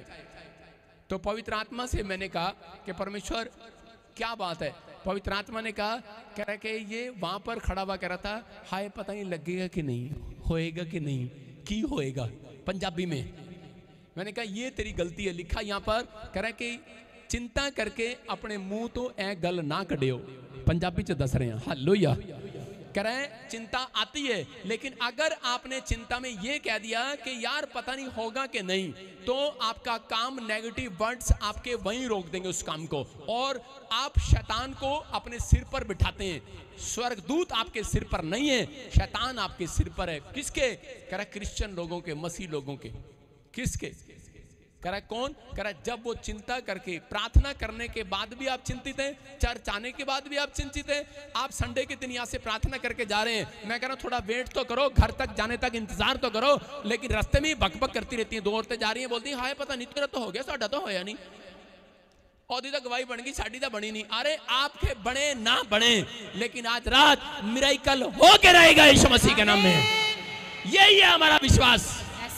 तो पवित्र आत्मा से मैंने कहा कि परमेश्वर क्या बात है। पवित्र आत्मा ने कहा, कह रहा कि ये वहां पर खड़ा हुआ कह रहा था, हाय पता नहीं लगेगा कि नहीं, होएगा कि नहीं, की होएगा, पंजाबी में। मैंने कहा ये तेरी गलती है, लिखा यहाँ पर, कह रहा कि चिंता करके अपने मुंह तो ए गल ना कढ़ियो, पंजाबी च दस रहे हैं। हालेलुया। कह रहे हैं चिंता आती है, लेकिन अगर आपने चिंता में ये कह दिया कि यार पता नहीं होगा कि नहीं, तो आपका काम, नेगेटिव वर्ड्स आपके वहीं रोक देंगे उस काम को, और आप शैतान को अपने सिर पर बिठाते हैं। स्वर्गदूत आपके सिर पर नहीं है, शैतान आपके सिर पर है। किसके? कह रहा क्रिश्चियन लोगों के, मसीह लोगों के। किसके? कह रहा कौन? कह रहा जब वो चिंता करके, प्रार्थना करने के बाद भी आप चिंतित हैं, चर्च आने के बाद भी आप चिंतित हैं, आप संडे के दिन यहाँ से प्रार्थना करके जा रहे हैं, मैं कह रहा हूँ थोड़ा वेट तो करो, घर तक जाने तक इंतजार तो करो, लेकिन रास्ते में बकबक करती रहती हैं। दो औरतें जा रही हैं, बोलती हैं हाय पता नहीं तेरा तो हो गया, साडा तो होया नहीं, ओदी तो गवाही बन गई, साड़ी तो बनी नहीं। अरे आपके बने ना बने, लेकिन आज रात मिरेकल होके रहेगा यीशु मसीह के नाम में। यही है हमारा विश्वास।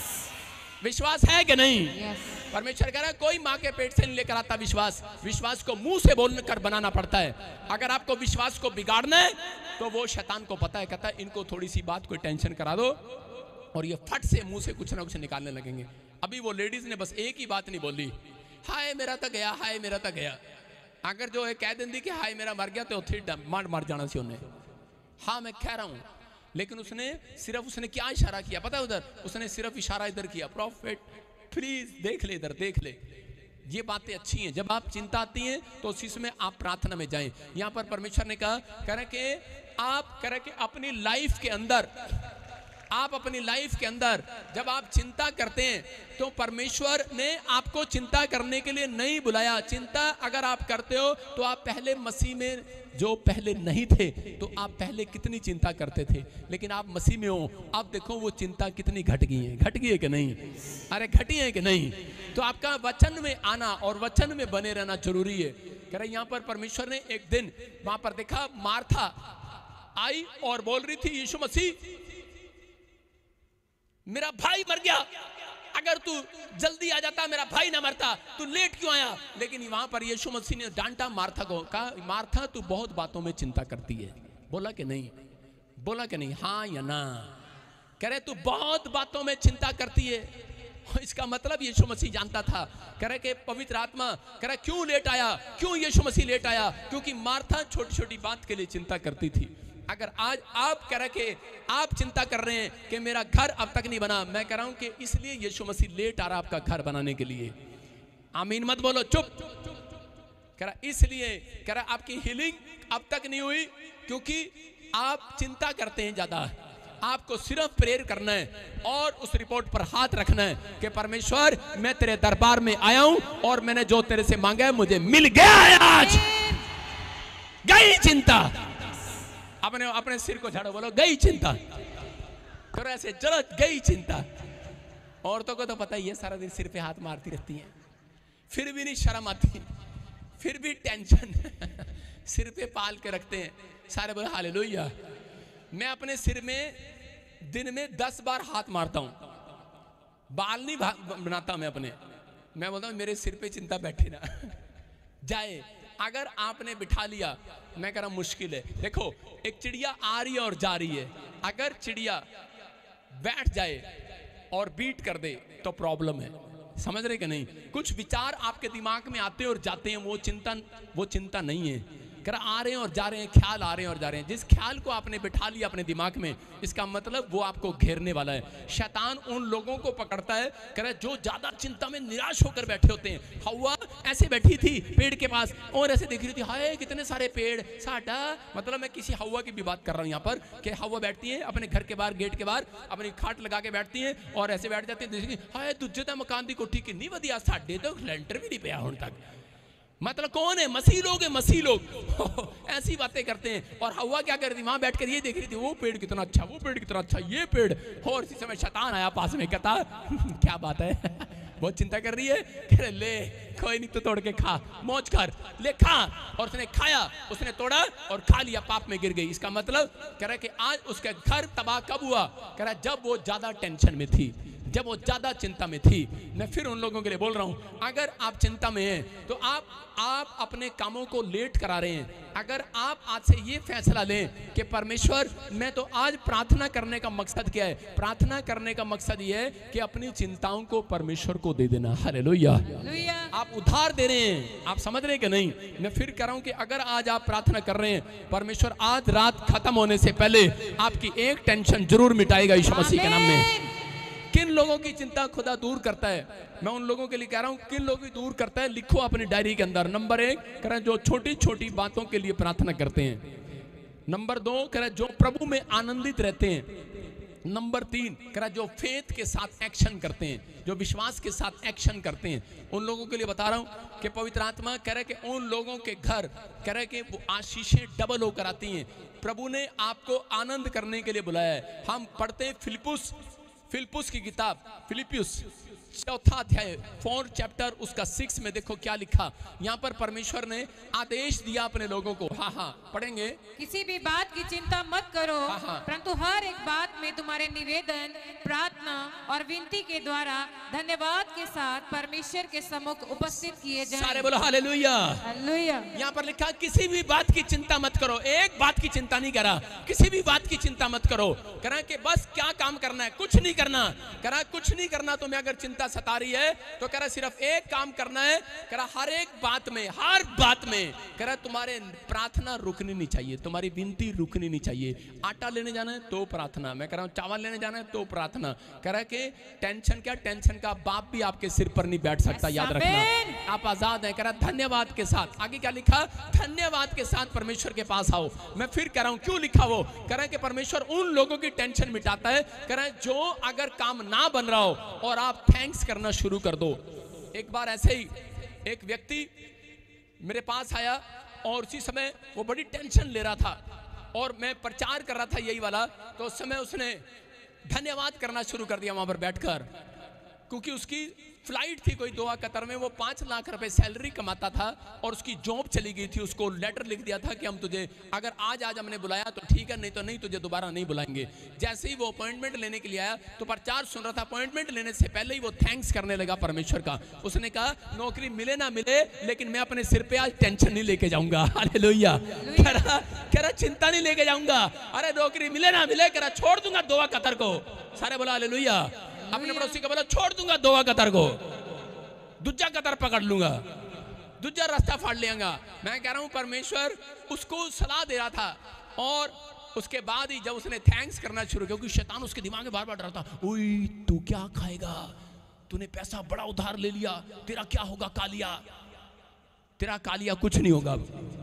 विश्वास है कि नहीं? परमेश्वर कह रहा है कोई माँ के पेट से नहीं लेकर आता विश्वास, विश्वास को मुंह से बोलकर बनाना पड़ता है। अगर आपको विश्वास को बिगाड़ना है तो वो शैतान को पता है, कहता है इनको थोड़ी सी बात कोई टेंशन करा दो और ये फट से मुंह से कुछ ना कुछ निकालने लगेंगे। अभी वो लेडीज ने बस एक ही बात नहीं बोली, हाय मेरा तो गया, हाय मेरा तो गया। अगर जो है कह देंगी कि हाय मेरा मर गया तो उत्थे मार मार जाना सी उन्हें। हाँ मैं कह रहा हूं, लेकिन उसने सिर्फ उसने क्या इशारा किया पता है? उधर उसने सिर्फ इशारा इधर किया, प्रॉफिट प्लीज देख ले, इधर देख ले। ये बातें अच्छी हैं। जब आप चिंता आती हैं तो उसी समय आप प्रार्थना में जाएं। यहां पर परमेश्वर ने कहा, कह रहे कि आप कह रहे कि अपनी लाइफ के अंदर, आप अपनी लाइफ के अंदर जब आप चिंता करते हैं तो परमेश्वर ने आपको चिंता करने के लिए नहीं बुलाया। चिंता अगर आप करते हो तो आप पहले मसीह में, जो पहले नहीं थे तो आप पहले कितनी चिंता करते थे, लेकिन आप मसीह में हो, आप देखो वो चिंता कितनी घट गई है। घट गई है कि नहीं? अरे घटी है कि नहीं? तो आपका वचन में आना और वचन में बने रहना जरूरी है। कह रहे यहाँ पर परमेश्वर ने एक दिन वहां पर देखा, मार्था आई और बोल रही थी, यीशु मसीह मेरा भाई मर गया, अगर तू जल्दी आ जाता मेरा भाई ना मरता, तू लेट क्यों आया? लेकिन वहां पर यीशु मसीह ने डांटा मार्था को, कहा मार्था तू बहुत बातों में चिंता करती है। बोला कि नहीं? बोला कि नहीं? हाँ या ना? कह रहे तू बहुत बातों में चिंता करती है। इसका मतलब यीशु मसीह जानता था। कह रहे कि पवित्र आत्मा कह रहा क्यों लेट आया? क्यों यीशु मसीह लेट आया? क्योंकि मार्था छोटी छोटी बात के लिए चिंता करती थी। अगर आज आप कह रहे कि आप चिंता कर रहे हैं कि मेरा घर अब तक नहीं बना, मैं कह रहा हूं कि इसलिए यीशु मसीह लेट आ रहा आपका घर बनाने के लिए। आमीन मत बोलो, चुप। कह रहा इसलिए, कह रहा आपकी हीलिंग अब तक नहीं हुई क्योंकि आप चिंता करते हैं ज्यादा। आपको सिर्फ प्रेयर करना है और उस रिपोर्ट पर हाथ रखना है कि परमेश्वर मैं तेरे दरबार में आया हूं और मैंने जो तेरे से मांगा है मुझे मिल गया है। आज गई चिंता। अपने अपने सिर को झाड़ो, बोलो गई चिंता। करो ऐसे, चलो गई चिंता। औरतों को तो पता ही है, सारा दिन सिर पे हाथ मारती रहती हैं, फिर भी नहीं शर्म आती, फिर भी टेंशन सिर पे पाल के रखते हैं। सारे बोले हालेलुया। मैं अपने सिर में दिन में दस बार हाथ मारता हूं, बाल नहीं बनाता मैं अपने। मैं बोलता हूं मेरे सिर पे चिंता बैठे ना जाए, अगर आपने बिठा लिया, मैं कह रहा हूं मुश्किल है। देखो एक चिड़िया आ रही है और जा रही है, अगर चिड़िया बैठ जाए और बीट कर दे तो प्रॉब्लम है, समझ रहे कि नहीं? कुछ विचार आपके दिमाग में आते हैं और जाते हैं, वो चिंता वो चिंता नहीं है। कर आ रहे हैं और जा रहे हैं, ख्याल आ रहे हैं और जा रहे हैं। जिस ख्याल को आपने बिठा लिया अपने दिमाग में, इसका मतलब वो आपको घेरने वाला है। शैतान उन लोगों को पकड़ता है कर जो ज्यादा चिंता में निराश होकर बैठे होते हैं। हवा ऐसे बैठी थी पेड़ के पास और ऐसे देख रही थी, हाय कितने सारे पेड़, साडा मतलब मैं किसी हवा की भी बात कर रहा हूँ यहाँ पर, कि हवा बैठती है अपने घर के बाहर, गेट के बाहर अपनी खाट लगा के बैठती है और ऐसे बैठ जाती है, हाय दूजे तो मकान की कोठी कितनी वधिया, साडे तो लेंटर भी नहीं पाया हुण तक। मतलब कौन है? मसीह लोग है, मसीह लोग ऐसी बातें करते हैं। और हवा क्या कर रही थी? वहां बैठकर ये देख रही थी, वो पेड़ कितना अच्छा, वो पेड़ कितना अच्छा, ये पेड़। और इसी समय शैतान आया पास में, कहता क्या बात है बहुत चिंता कर रही है, कह ले कोई नहीं, तो तोड़ के खा, मौज कर, ले खा। और उसने खाया, उसने तोड़ा और खा लिया, पाप में गिर गई। इसका मतलब कह रहा है कि आज उसके घर तबाह कब हुआ? कह रहा है जब वो ज्यादा टेंशन में थी, जब वो ज्यादा चिंता में थी। मैं फिर उन लोगों के लिए बोल रहा हूं, अगर आप चिंता में हैं तो आप आप अपने कामों को लेट करा रहे हैं। अगर आप आज से ये फैसला लें कि परमेश्वर मैं तो आज प्रार्थना करने का मकसद क्या है? प्रार्थना करने का मकसद ये है कि अपनी चिंताओं को परमेश्वर को दे देना। हालेलुया। आप उधार दे रहे हैं, आप समझ रहे हैं कि नहीं? मैं फिर कह रहा हूं कि अगर आज आप प्रार्थना कर रहे हैं, परमेश्वर आज रात खत्म होने से पहले आपकी एक टेंशन जरूर मिटाएगा यीशु मसीह के नाम में। किन लोगों की चिंता खुदा दूर करता है? मैं उन लोगों के लिए कह रहा हूं, किन लोगों की दूर करता है लिखो अपनी डायरी के अंदर। नंबर एक कह रहा है जो छोटी छोटी बातों के लिए प्रार्थना करते हैं। नंबर दो कह रहा है जो प्रभु में आनंदित रहते हैं। नंबर तीन कह रहा है जो फेथ के साथ एक्शन करते हैं, जो विश्वास के साथ एक्शन करते हैं। उन लोगों के लिए बता रहा हूं कि पवित्र आत्मा कह रहा है कि उन लोगों के घर कह रहा है कि वो आशीषें डबल होकर आती हैं। प्रभु ने आपको आनंद करने के लिए बुलाया है। हम पढ़ते हैं फिलिपुस फिलिपुस की किताब, फिलिपियुस चौथा अध्याय फोर चैप्टर उसका सिक्स में देखो क्या लिखा। यहाँ पर परमेश्वर ने आदेश दिया अपने लोगों को। हाँ हाँ पढ़ेंगे। किसी भी बात की चिंता मत करो, हाँ, हाँ। परंतु हर एक बात में तुम्हारे निवेदन, प्रार्थना और विनती के द्वारा धन्यवाद के साथ परमेश्वर के सम्मुख उपस्थित किए जाएं। सारे बोलो हालेलुया। हालेलुया। यहाँ पर लिखा किसी भी बात की चिंता मत करो। एक बात की चिंता नहीं करा, किसी भी बात की चिंता मत करो। करा कि बस क्या काम करना है, कुछ नहीं करना। करा कुछ नहीं करना। तुम्हें अगर चिंता सता रही है तो करा सिर्फ एक काम करना है। करा हर एक बात में, हर बात में करा तुम्हारे प्रार्थना रुकनी नहीं चाहिए, तुम्हारी विनती रुकनी नहीं चाहिए। आटा लेने जाना है तो प्रार्थना, मैं कह रहा हूं चावल लेने जाना है तो प्रार्थना। करा के टेंशन क्या, टेंशन का बाप भी आपके सिर पर नहीं बैठ सकता, याद रखना। आप आजाद हैं। करा धन्यवाद के साथ। आगे क्या लिखा? धन्यवाद के साथ परमेश्वर के पास आओ। मैं फिर कह रहा हूं क्यों लिखा वो? कह रहा है कि परमेश्वर उन लोगों की टेंशन मिटाता है। कह रहा है जो अगर काम ना बन रहा हो और आप थैंक्स करना शुरू कर दो। एक बार ऐसे ही एक व्यक्ति मेरे पास आया और उसी समय वो बड़ी टेंशन ले रहा था और मैं प्रचार कर रहा था यही वाला। तो उस समय उसने धन्यवाद करना शुरू कर दिया वहां पर बैठकर, क्योंकि उसकी फ्लाइट थी कोई दोहा कतर में, वो पाँच लाख रुपए सैलरी कमाता था और उसकी जॉब चली गई थी। उसको लेटर लिख दिया था कि हम तुझे अगर आज आज हमने बुलाया तो ठीक है, नहीं तो नहीं, तुझे दोबारा नहीं बुलाएंगे। जैसे ही वो अपॉइंटमेंट लेने के लिए आया तो प्रचार सुन रहा था। अपॉइंटमेंट लेने से पहले ही वो थैंक्स करने लगा परमेश्वर का। उसने कहा नौकरी मिले ना मिले लेकिन मैं अपने सिर पे आज टेंशन नहीं लेके जाऊंगा। हालेलुया। कह रहा कह रहा चिंता नहीं लेके जाऊंगा। अरे नौकरी मिले ना मिले, कह रहा छोड़ दूंगा दोहा कतर को। सारे बोला हालेलुया। अपने पड़ोसी को बोला छोड़ दूंगा दोहा कतर को, दूजा कतर पकड़ लूंगा, दूजा रास्ता फाड़ लेंगा। मैं कह रहा हूं परमेश्वर उसको सलाह दे रहा था और उसके बाद ही जब उसने थैंक्स करना शुरू किया, क्योंकि शैतान उसके दिमाग में बार बार डरता, ओए तू क्या खाएगा, तूने पैसा बड़ा उधार ले लिया, तेरा क्या होगा कालिया, तेरा कालिया कुछ नहीं होगा।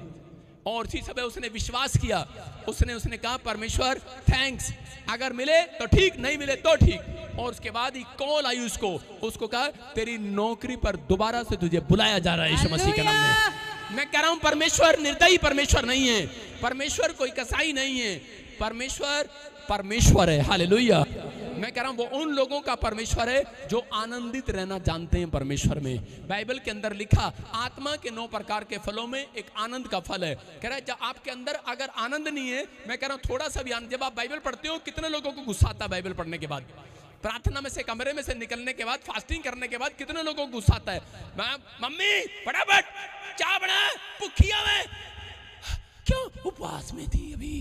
और इसी समय उसने विश्वास किया। उसने उसने कहा परमेश्वर थैंक्स, अगर मिले तो ठीक, नहीं मिले तो ठीक। और उसके बाद ही कॉल आई उसको, उसको कहा तेरी नौकरी पर दोबारा से तुझे बुलाया जा रहा है यीशु मसीह के नाम में। मैं कह रहा हूं परमेश्वर निर्दयी परमेश्वर नहीं है, परमेश्वर कोई कसाई नहीं है, परमेश्वर परमेश्वर है। हालेलुया। मैं कह रहा हूं वो उन लोगों का परमेश्वर है जो आनंदित रहना जानते हैं परमेश्वर में। बाइबल के अंदर लिखा आत्मा के नौ प्रकार के फलों में एक आनंद का फल है। कह रहा है जब आपके अंदर अगर आनंद नहीं है, मैं कह रहा हूं थोड़ा सा भी आनंद, जब आप बाइबल पढ़ते हो कितने लोगों को गुस्सा आता है बाइबल पढ़ने के बाद? प्रार्थना में से, कमरे में से निकलने के बाद, फास्टिंग करने के बाद कितने लोगों को गुस्सा आता है, मम्मी फटाफट चाय बना, भूखिया में, क्यों उपवास में थी अभी।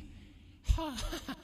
हाँ,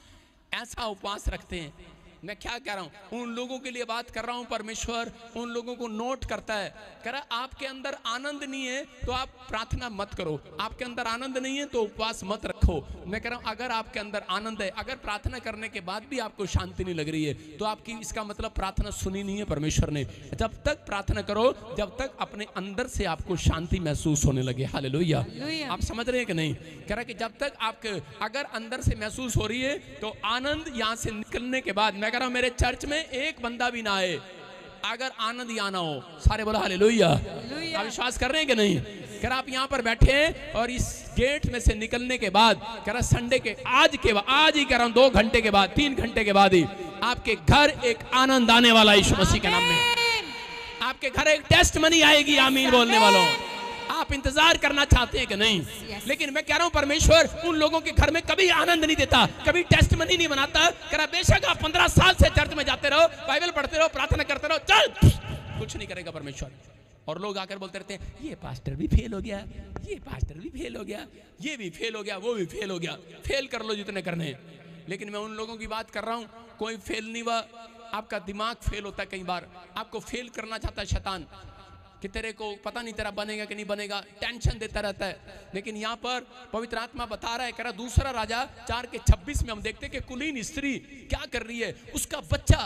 ऐसा उपवास रखते हैं। मैं क्या कह रहा हूं, उन लोगों के लिए बात कर रहा हूं। परमेश्वर उन लोगों को नोट करता है, कह रहा आपके अंदर आनंद नहीं है तो आप प्रार्थना मत करो, आपके अंदर आनंद नहीं है तो उपवास मत रखो। मैं कह रहा हूं अगर आपके अंदर आनंद है, अगर प्रार्थना करने के बाद भी आपको शांति नहीं लग रही है तो आपकी, इसका मतलब प्रार्थना सुनी नहीं है परमेश्वर ने। जब तक प्रार्थना करो जब तक अपने अंदर से आपको शांति महसूस होने लगे। हालेलुया। आप समझ रहे हैं कि नहीं? कह रहा कि जब तक आपके अगर अंदर से महसूस हो रही है तो आनंद यहां से निकलने के बाद, मैं कह रहा हूं मेरे चर्च में एक बंदा भी ना आए अगर आनंद यहाँ ना हो। सारे बोला हालेलुया। आप विश्वास कर रहे हैं कि नहीं? कह रहा आप यहाँ पर बैठे हैं और इस गेट में से निकलने के बाद, कह रहा संडे के आज के बाद, आज ही कह रहा हूं दो घंटे के बाद, तीन घंटे के बाद ही आपके घर एक आनंद आने वाला यीशु मसीह के नाम में। आपके घर एक टेस्ट मनी आएगी। आमीन बोलने वालों, आप इंतजार करना चाहते हैं कि नहीं? लेकिन मैं कह रहा हूं परमेश्वर उन लोगों के घर में कभी आनंद नहीं देता, कभी टेस्ट मनी नहीं बनाता। कह रहा बेशक आप पंद्रह साल से चर्च में जाते रहो, बाइबल पढ़ते रहो, प्रार्थना करते रहो, चल कुछ नहीं करेगा परमेश्वर। और लोग आकर बोलते रहते हैं ये पास्टर भी फेल हो गया, ये पास्टर भी फेल हो गया, ये भी फेल हो गया, वो भी फेल हो गया। फेल कर लो जितने करने हैं। लेकिन मैं उन लोगों की बात कर रहा हूं, कोई फेल नहीं हुआ। आपका दिमाग फेल होता है, कई बार आपको फेल करना चाहता है शैतान कि तेरे को पता नहीं तेरा बनेगा कि नहीं बनेगा, टेंशन देता रहता है। लेकिन यहाँ पर पवित्र आत्मा बता रहा है, कह रहा दूसरा राजा चार के छब्बीस में हम देखते हैं कि कुलीन स्त्री क्या कर रही है, उसका बच्चा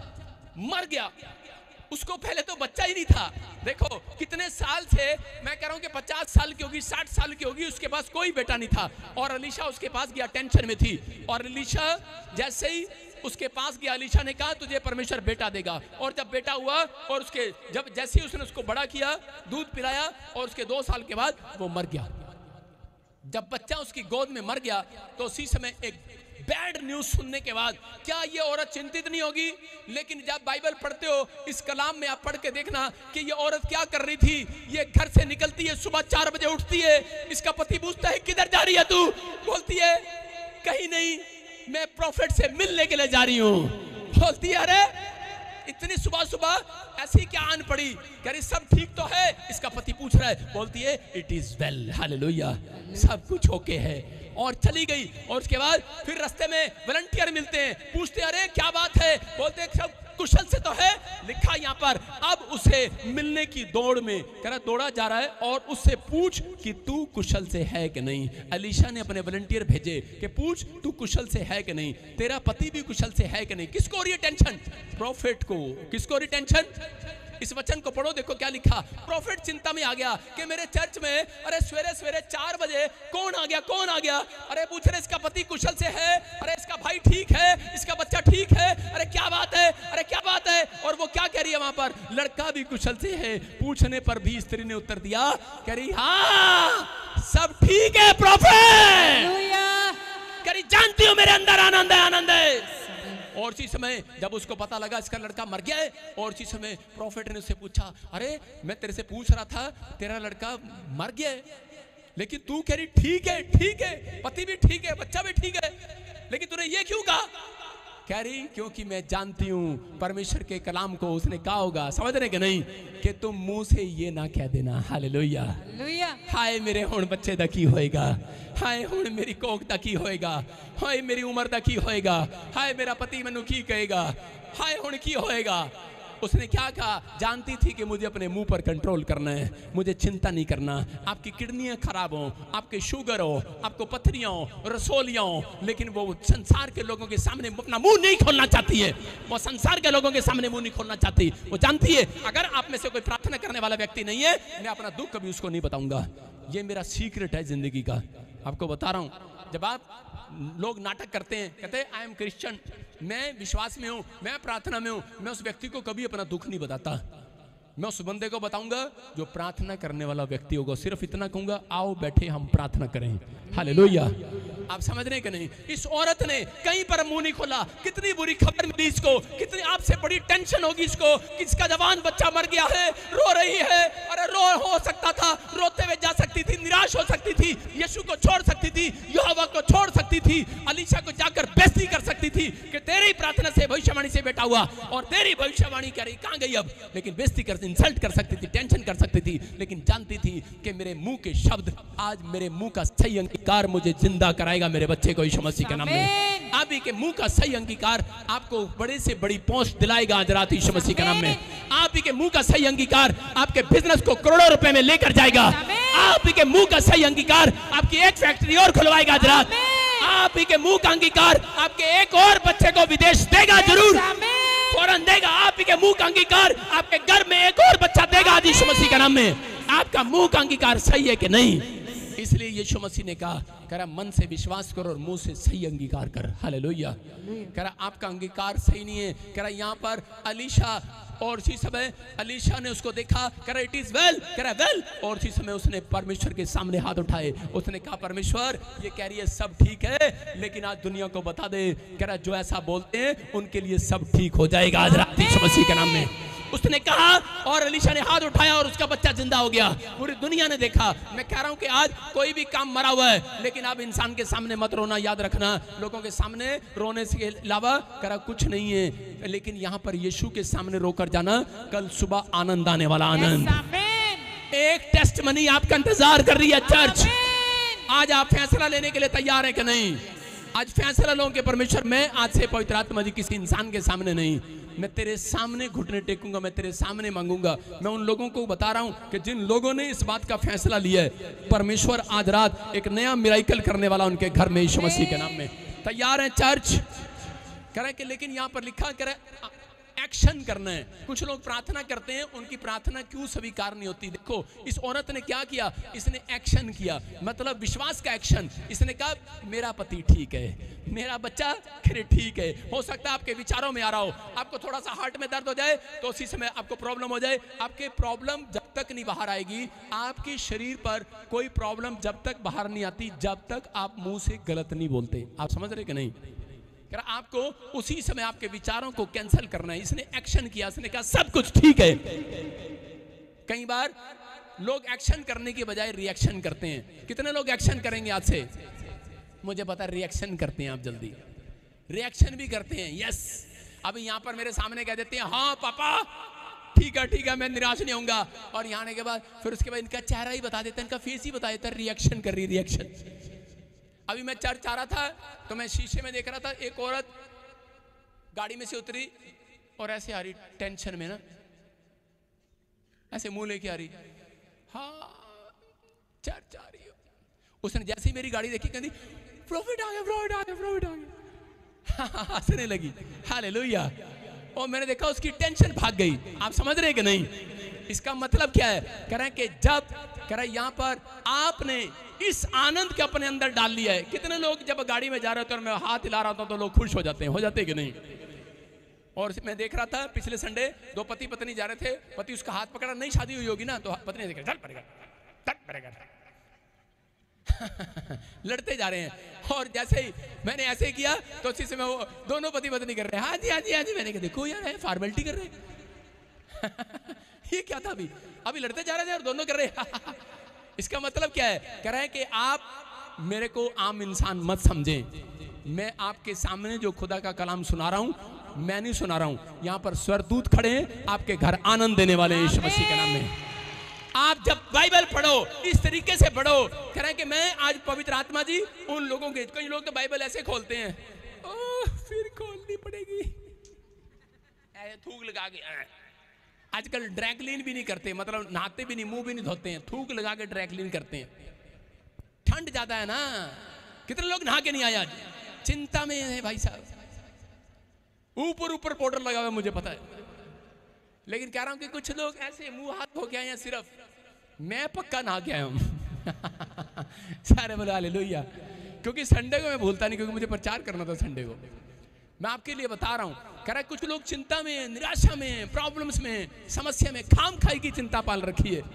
मर गया। उसको पहले तो बच्चा ही नहीं था। देखो कितने साल से, मैं कह रहा हूं कि पचास साल की होगी, साठ साल की होगी, उसके पास कोई बेटा नहीं था। और अलीशा उसके पास गया, टेंशन में थी। और अलीशा जैसे ही उसके पास गया, अलीशा ने कहा तुझे परमेश्वर बेटा देगा। और जब बेटा हुआ और उसके जब जैसे ही उसने उसको बड़ा किया, दूध पिलाया, और उसके दो साल के बाद वो मर गया। जब बच्चा उसकी गोद में मर गया तो उसी समय एक बैड न्यूज सुनने के बाद क्या ये औरत चिंतित नहीं होगी? लेकिन जब बाइबल पढ़ते हो, इस कलाम में आप पढ़ के देखना कि ये औरत क्या कर रही थी। ये घर से निकलती है, सुबह चार बजे उठती है, इसका पति पूछता है किधर जा रही है तू? बोलती है कहीं नहीं, मैं प्रॉफिट से मिलने के लिए जा रही हूं। बोलती है अरे इतनी सुबह सुबह ऐसी क्या आन पड़ी? कह रही सब ठीक तो है? इसका पति पूछ रहा है। बोलती है इट इज वेल, हालेलुया, सब कुछ ओके है। और चली गई। और उसके बाद फिर रास्ते में वॉलंटियर मिलते हैं, पूछते अरे क्या बात है? बोलते सब कुशल से तो है। लिखा यहाँ पर अब उसे मिलने की दौड़ में, कह रहा दौड़ा जा रहा है, और उससे पूछ कि तू कुशल से है कि नहीं। अलीशा ने अपने वॉलंटियर भेजे कि पूछ तू कुशल से है कि नहीं, तेरा पति भी कुशल से है कि नहीं। किसको हो रही है टेंशन? प्रॉफिट को। किसको हो रही टेंशन? इस वचन को पढ़ो, देखो क्या लिखा। प्रॉफिट चिंता में आ गया कि मेरे चर्च में अरे सवेरे सवेरे चार बजे कौन आ गया, कौन आ गया? अरे पूछ रहे इसका पति कुशल से है, अरे इसका भाई ठीक है, इसका बच्चा ठीक है, अरे क्या बात है, अरे क्या बात है? और वो क्या कह रही है वहां पर? लड़का भी कुशल से है। पूछने पर भी स्त्री ने उत्तर दिया, कह रही हाँ सब ठीक है प्रॉफिट। कह रही जानती हूं मेरे अंदर आनंद है, आनंद है। और उसी समय जब उसको पता लगा इसका लड़का मर गया है, और उसी समय प्रॉफिट ने उससे पूछा अरे मैं तेरे से पूछ रहा था तेरा लड़का मर गया है, लेकिन तू कह रही ठीक है, ठीक है, पति भी ठीक है, बच्चा भी ठीक है, लेकिन तूने ये क्यों कहा? कह रही क्योंकि मैं जानती हूं परमेश्वर के कलाम को उसने कहा होगा। समझ रहे कि नहीं? कि तुम मुंह से ये ना कह देना। हालेलुया। हाय मेरे हुण बच्चे दा की होएगा, हाय हुण मेरी कोख दा की होएगा, हाय मेरी उम्र दा की होएगा, हाय मेरा पति मैनू की कहेगा, हाय हुण की होएगा। उसने क्या कहा? जानती थी कि मुझे अपने मुंह पर कंट्रोल करना है, मुझे चिंता नहीं करना। आपकी किडनियां खराब हो, आपके शुगर हो, आपको पथरियां हो, रसोलियां हो, लेकिन वो संसार के लोगों के सामने अपना मुंह नहीं खोलना चाहती है। वो संसार के लोगों के सामने मुंह नहीं खोलना चाहती। वो जानती है अगर आप में से कोई प्रार्थना करने वाला व्यक्ति नहीं है, मैं अपना दुख कभी उसको नहीं बताऊंगा। ये मेरा सीक्रेट है जिंदगी का, आपको बता रहा हूं। जब आप लोग नाटक करते हैं, कहते हैं आई एम क्रिश्चियन, मैं विश्वास में हूं, मैं प्रार्थना में हूं, मैं उस व्यक्ति को कभी अपना दुख नहीं बताता। मैं उस बंदे को बताऊंगा जो प्रार्थना करने वाला व्यक्ति होगा, सिर्फ इतना कहूंगा आओ बैठे हम प्रार्थना करें। हालेलुया। आप समझ रहे हैं कि नहीं? इस औरत ने कहीं पर मुंह नहीं खोला। कितनी बुरी खबर मिली इसको, कितनी आपसे बड़ी टेंशन होगी इसको कि इसका जवान बच्चा मर गया है, रो रही है। अरे रो हो सकता था, रोते हुए जा सकती थी, निराश हो सकती थी, यीशु को छोड़ सकती थी, यहोवा को छोड़ सकती थी, अलीशा को जाकर बेइज्जती कर सकती थी कि तेरे ही प्रार्थना से, भविष्यवाणी से बेटा हुआ, और तेरी भविष्यवाणी कह रही कहां गई अब, लेकिन बेइज्जती कर, इंसल्ट कर सकती थी, टेंशन कर सकती थी, लेकिन जानती थी कि मेरे मुंह के शब्द, आज मेरे मुंह का सही अंगीकार मुझे जिंदा कराएगा मेरे बच्चे को यीशु मसीह के नाम में। आप ही के मुंह का सही अंगीकार आपको बड़े से बड़ी पहुंच दिलाएगा आज रात यीशु मसीह के नाम में। आप ही के मुंह का सही अंगीकार आपके बिजनेस को करोड़ों रुपए में लेकर जाएगा। आप ही के मुंह का सही अंगीकार आपकी एक फैक्ट्री और खुलवाएगा आज रात। आप ही के मुंह का अंगीकार आपके एक और बच्चे को विदेश देगा, जरूर फौरन देगा। आप ही के मुंह का अंगीकार आपके घर में एक और बच्चा देगा आज यीशु मसीह के नाम में। आपका मुंह का अंगीकार सही है कि नहीं? इसलिए यीशु मसीह ने कहा, कह रहा मन से विश्वास करो और मुंह से सही अंगीकार कर। हालेलुया। कह रहा आपका अंगीकार सही नहीं है। कह रहा यहाँ पर अलीशा, और उसी समय अलीशा ने उसको देखा, कह रहा इट इज वेल, कह रहा वेल, और उसी समय उसने परमेश्वर के सामने हाथ उठाए। उसने कहा परमेश्वर ये कह रही है सब ठीक है, लेकिन आज दुनिया को बता दे, कह रहा जो ऐसा बोलते हैं उनके लिए सब ठीक हो जाएगा आज रात यीशु मसीह के नाम में। उसने कहा और अलीशा ने हाथ उठाया और उसका बच्चा जिंदा हो गया। पूरी दुनिया ने देखा। मैं कह रहा हूं कि आज कोई भी काम मरा हुआ है, लेकिन आप इंसान के सामने मत रोना, याद रखना। लोगों के सामने रोने से अलावा करा कुछ नहीं है, लेकिन यहाँ पर यीशु के सामने रोकर जाना, कल सुबह आनंद आने वाला आनंद। एक टेस्ट मनी आपका इंतजार कर रही है चर्च। आज आप फैसला लेने के लिए तैयार है कि नहीं? आज फैसला लो कि परमेश्वर मैं आज से पवित्र आत्मा जी किसी इंसान के सामने नहीं, मैं तेरे सामने घुटने टेकूंगा, मैं तेरे सामने मांगूंगा। मैं उन लोगों को बता रहा हूं कि जिन लोगों ने इस बात का फैसला लिया है, परमेश्वर आज रात एक नया मिराइकल करने वाला उनके घर में यीशु मसीह के नाम में। तैयार है चर्च? कह रहे कि लेकिन यहां पर लिखा कह रहे एक्शन करना है। कुछ लोग प्रार्थना करते हैं, उनकी प्रार्थना क्यों स्वीकार नहीं होती? देखो इस औरत ने क्या किया, इसने एक्शन किया, मतलब विश्वास का एक्शन। इसने कहा मेरा पति ठीक है, मेरा बच्चा खैर ठीक है। हो सकता है आपके विचारों में आ रहा हो, आपको थोड़ा सा हार्ट में दर्द हो जाए तो उसी समय आपको प्रॉब्लम हो जाए। आपके प्रॉब्लम जब तक नहीं बाहर आएगी, आपके शरीर पर कोई प्रॉब्लम जब तक बाहर नहीं आती, जब तक आप मुंह से गलत नहीं बोलते। आप समझ रहे कि नहीं? आपको उसी समय आपके विचारों को कैंसिल करना है। इसने एक्शन किया, इसने कहा सब कुछ ठीक है। कई बार लोग एक्शन करने के बजाय रिएक्शन करते हैं। कितने लोग एक्शन करेंगे आज से? मुझे पता है रिएक्शन करते हैं आप, जल्दी रिएक्शन भी करते हैं। यस, अभी यहां पर मेरे सामने कह देते हैं हाँ पापा ठीक है ठीक है मैं निराश नहीं होऊंगा, और यहाँ आने के बाद फिर उसके बाद इनका चेहरा ही बता देता है, इनका फेस ही बता देता है रिएक्शन कर रही रिएक्शन। अभी मैं चर्च आ रहा था तो मैं शीशे में देख रहा था, एक औरत गाड़ी में से उतरी और ऐसे आ रही टेंशन में ना, ऐसे मुंह लेके आ रही, हाँ चर्च आ रही हो। उसने जैसे ही मेरी गाड़ी देखी कहती प्रॉफिट आ गया प्रॉफिट आ गया प्रॉफिट आ गया, हंसने लगी। हालेलुया। और मैंने देखा उसकी टेंशन भाग गई। आप समझ रहे कि नहीं? इसका मतलब क्या है? कह रहे हैं कि जब कह रहे हैं यहाँ पर आपने इस आनंद के अपने अंदर डाल लिया है। कितने लोग जब गाड़ी में जा रहे होते और मैं हाथ हिला रहा था तो लोग खुश हो जाते हैं, हो जाते हैं कि नहीं? और मैं देख रहा था पिछले संडे दो पति पत्नी जा रहे थे, पति उसका हाथ पकड़ा, नहीं शादी हुई होगी ना, तो पत्नी ने देखा चल पड़ेगा चल पड़ेगा लड़ते जा रहे हैं। और जैसे ही मैंने ऐसे किया तो उसी समय वो दोनों पति पत्नी कर रहे हैं हाँ जी हाँ जी हाँ जी। मैंने कहा देखो यार फॉर्मेलिटी कर रहे हैं ये क्या था? अभी अभी लड़ते जा रहे थे और दोनों कर रहे हैं इसका मतलब क्या है? कह रहे हैं कि आप मेरे को आम इंसान मत समझें। मैं आपके सामने जो खुदा का कलाम सुना रहा हूं, मैं नहीं सुना रहा हूं। यहां पर स्वरदूत खड़े हैं, आपके घर आनंद देने वाले हैं यीशु मसीह के नाम में। आप जब बाइबल पढ़ो इस तरीके से पढ़ो। कह रहे हैं कि मैं आज पवित्र आत्मा जी उन लोगों के, कई लोग तो बाइबल ऐसे खोलते हैं, ओह फिर खोलनी पड़ेगी, ऐसे थूक लगा के। आजकल ड्राई क्लीन भी नहीं करते, मतलब नहाते भी नहीं, मुंह भी नहीं धोते हैं, थूक लगा के ड्राई क्लीन करते हैं। ठंड ज्यादा है ना, कितने लोग नहा के नहीं आए आज, चिंता में है भाई साहब। ऊपर ऊपर पाउडर लगा हुआ मुझे पता है, लेकिन कह रहा हूं कि कुछ लोग ऐसे मुंह हाथ धो के आए हैं सिर्फ। मैं पक्का नहा के आया हूं सारे बोले हालेलुया, क्योंकि संडे को मैं भूलता नहीं, क्योंकि मुझे प्रचार करना था संडे को। मैं आपके लिए बता रहा हूं, कह रहा है कुछ लोग चिंता में, निराशा में, प्रॉब्लम्स में, समस्या में, खाम खाई की चिंता पाल रखी है।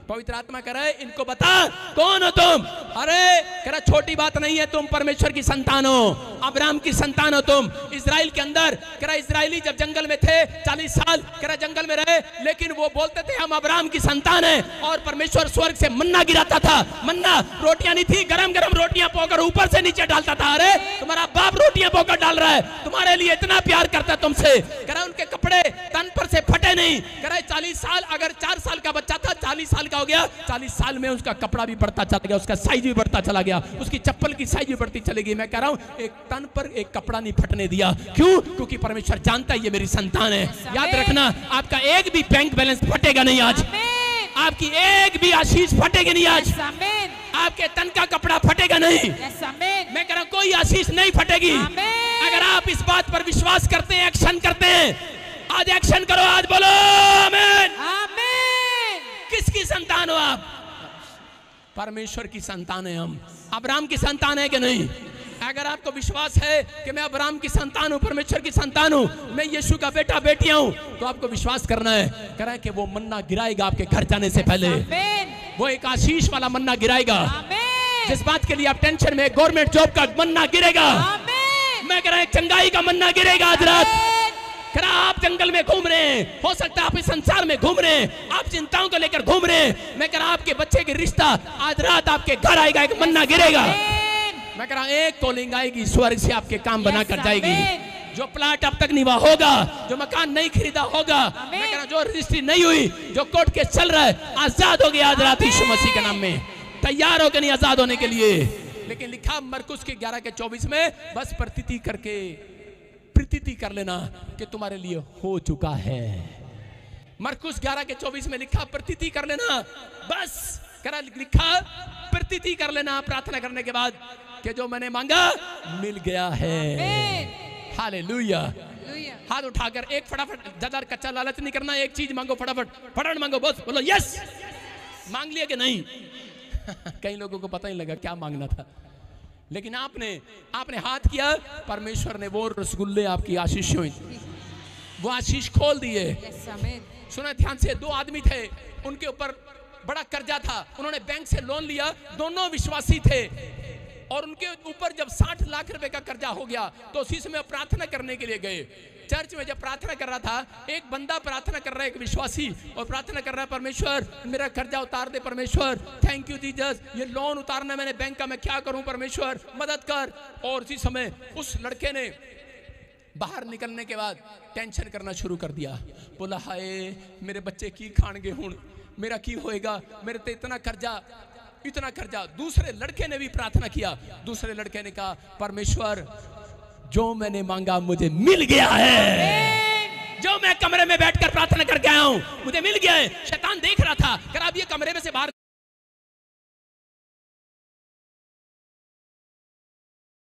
पवित्र आत्मा कह रहा है इनको बता कौन हो तुम। अरे कह रहा छोटी बात नहीं है, तुम परमेश्वर की संतान हो, अब्राहम की संतान हो तुम। इजराइल के अंदर कह रहा इजराइली जब जंगल में थे चालीस साल कह रहा जंगल में रहे, लेकिन वो बोलते थे हम अब्राहम की संतान है। और परमेश्वर स्वर्ग से मन्ना गिराता था, मन्ना रोटियां नहीं थी, गरम गरम रोटियां पोकर ऊपर से नीचे डालता था। अरे तुम्हारा बाप रोटियां पोकर डाल रहा है, तुम्हारे लिए इतना प्यार करता तुमसे। कह रहा उनके कपड़े तन पर से फटे नहीं। कह रहा चालीस साल, अगर चार साल का बच्चा था चालीस साल का हो गया, चालीस साल में उसका कपड़ा भी बढ़ता चला गया, उसका साइज भी बढ़ता चला गया, उसकी चप्पल की साइज भी बढ़ती चलेगी। मैं कह रहा हूं एक तन पर एक कपड़ा नहीं फटने दिया। क्यों? क्योंकि परमेश्वर जानता है ये मेरी संतान है। याद रखना आपका एक भी बैंक बैलेंस फटेगा नहीं आज, आपकी एक भी आशीष फटेगी नहीं आज, आपके तन का कपड़ा फटेगा नहीं। मैं कह रहा हूं कोई आशीष नहीं फटेगी। अगर आप इस बात पर विश्वास करते हैं, एक्शन करते हैं, आज एक्शन करो, आज बोलो आमीन। आमीन। किसकी संतान हो आप? परमेश्वर की संतान है हम। अब्राहम की संतान है कि नहीं? अगर आपको विश्वास है कि मैं अब्राहम की संतान हूं, परमेश्वर की संतान हूं, मैं यीशु का बेटा बेटियां हूं, तो आपको विश्वास करना है। कह रहा है कि वो मन्ना गिराएगा आपके घर जाने से पहले, वो एक आशीष वाला मन्ना गिराएगा। जिस बात के लिए आप टेंशन में, गवर्नमेंट जॉब का मन्ना गिरेगा। मैं कह रहा हूं चंगाई का मन्ना गिरेगा आज रात। कह रहा आप जंगल में घूम रहे हैं, हो सकता है आप इस संसार में घूम रहे हैं, आप चिंताओं को लेकर घूम रहे हैं। मैं कह रहा आपके बच्चे की रिश्ता आज रात आपके घर आएगा, एक मन्ना गिरेगा। मैं कह रहा एक कॉलिंग आएगी स्वर्ग से, आपके काम बना कर जाएगी। जो प्लाट अब तक नहीं हुआ होगा, जो मकान नहीं खरीदा होगा, मैं कह रहा जो रजिस्ट्री नहीं हुई, जो कोर्ट केस चल रहा है, आजाद हो गया आज रात यीशु मसीह के नाम में। तैयार हो के नहीं आजाद होने के लिए? लेकिन लिखा मरकुस के ग्यारह के चौबीस में, बस प्रतीति करके प्रतीति कर लेना कि तुम्हारे लिए हो चुका है। मरकुस ग्यारह के चौबीस में लिखा प्रतीति कर लेना, बस करा लिखा प्रतीति कर लेना प्रार्थना करने के बाद कि जो मैंने मांगा मिल गया है। हालेलुया। हाथ उठाकर एक फटाफट, ज्यादा कच्चा लालच नहीं करना, एक चीज मांगो फटाफट, फटाफट मांगो, बस बोलो यस। मांग लिया कि नहीं? कई लोगों को पता ही लगा क्या मांगना था, लेकिन आपने आपने हाथ किया, परमेश्वर ने वो रसगुल्ले आपकी आशीष हुई, वो आशीष खोल दिए। सुना ध्यान से, दो आदमी थे, उनके ऊपर बड़ा कर्जा था, उन्होंने बैंक से लोन लिया, दोनों विश्वासी थे, और उनके ऊपर जब साठ लाख रुपए का कर्जा हो गया तो उसी समय प्रार्थना करने के लिए गए। चर्च में जब प्रार्थना कर रहा था, एक बंदा प्रार्थना कर रहा है, एक विश्वासी, और प्रार्थना कर रहा है परमेश्वर मेरा कर्जा उतार दे, परमेश्वर थैंक यू जीसस, ये लोन उतारना मैंने बैंक का, मैं क्या करूं परमेश्वर मदद कर। और उसी समय उस लड़के ने बाहर निकलने के बाद टेंशन करना शुरू कर दिया, बोला हाय मेरे बच्चे की खाणगे हुण, मेरा की होएगा, मेरे ते इतना कर्जा इतना कर्जा। दूसरे लड़के ने भी प्रार्थना किया, दूसरे लड़के ने कहा परमेश्वर जो मैंने मांगा मुझे मिल गया है, जो मैं कमरे में बैठकर प्रार्थना करके आया हूं मुझे मिल गया है। शैतान देख रहा था, कर अब ये कमरे में से बाहर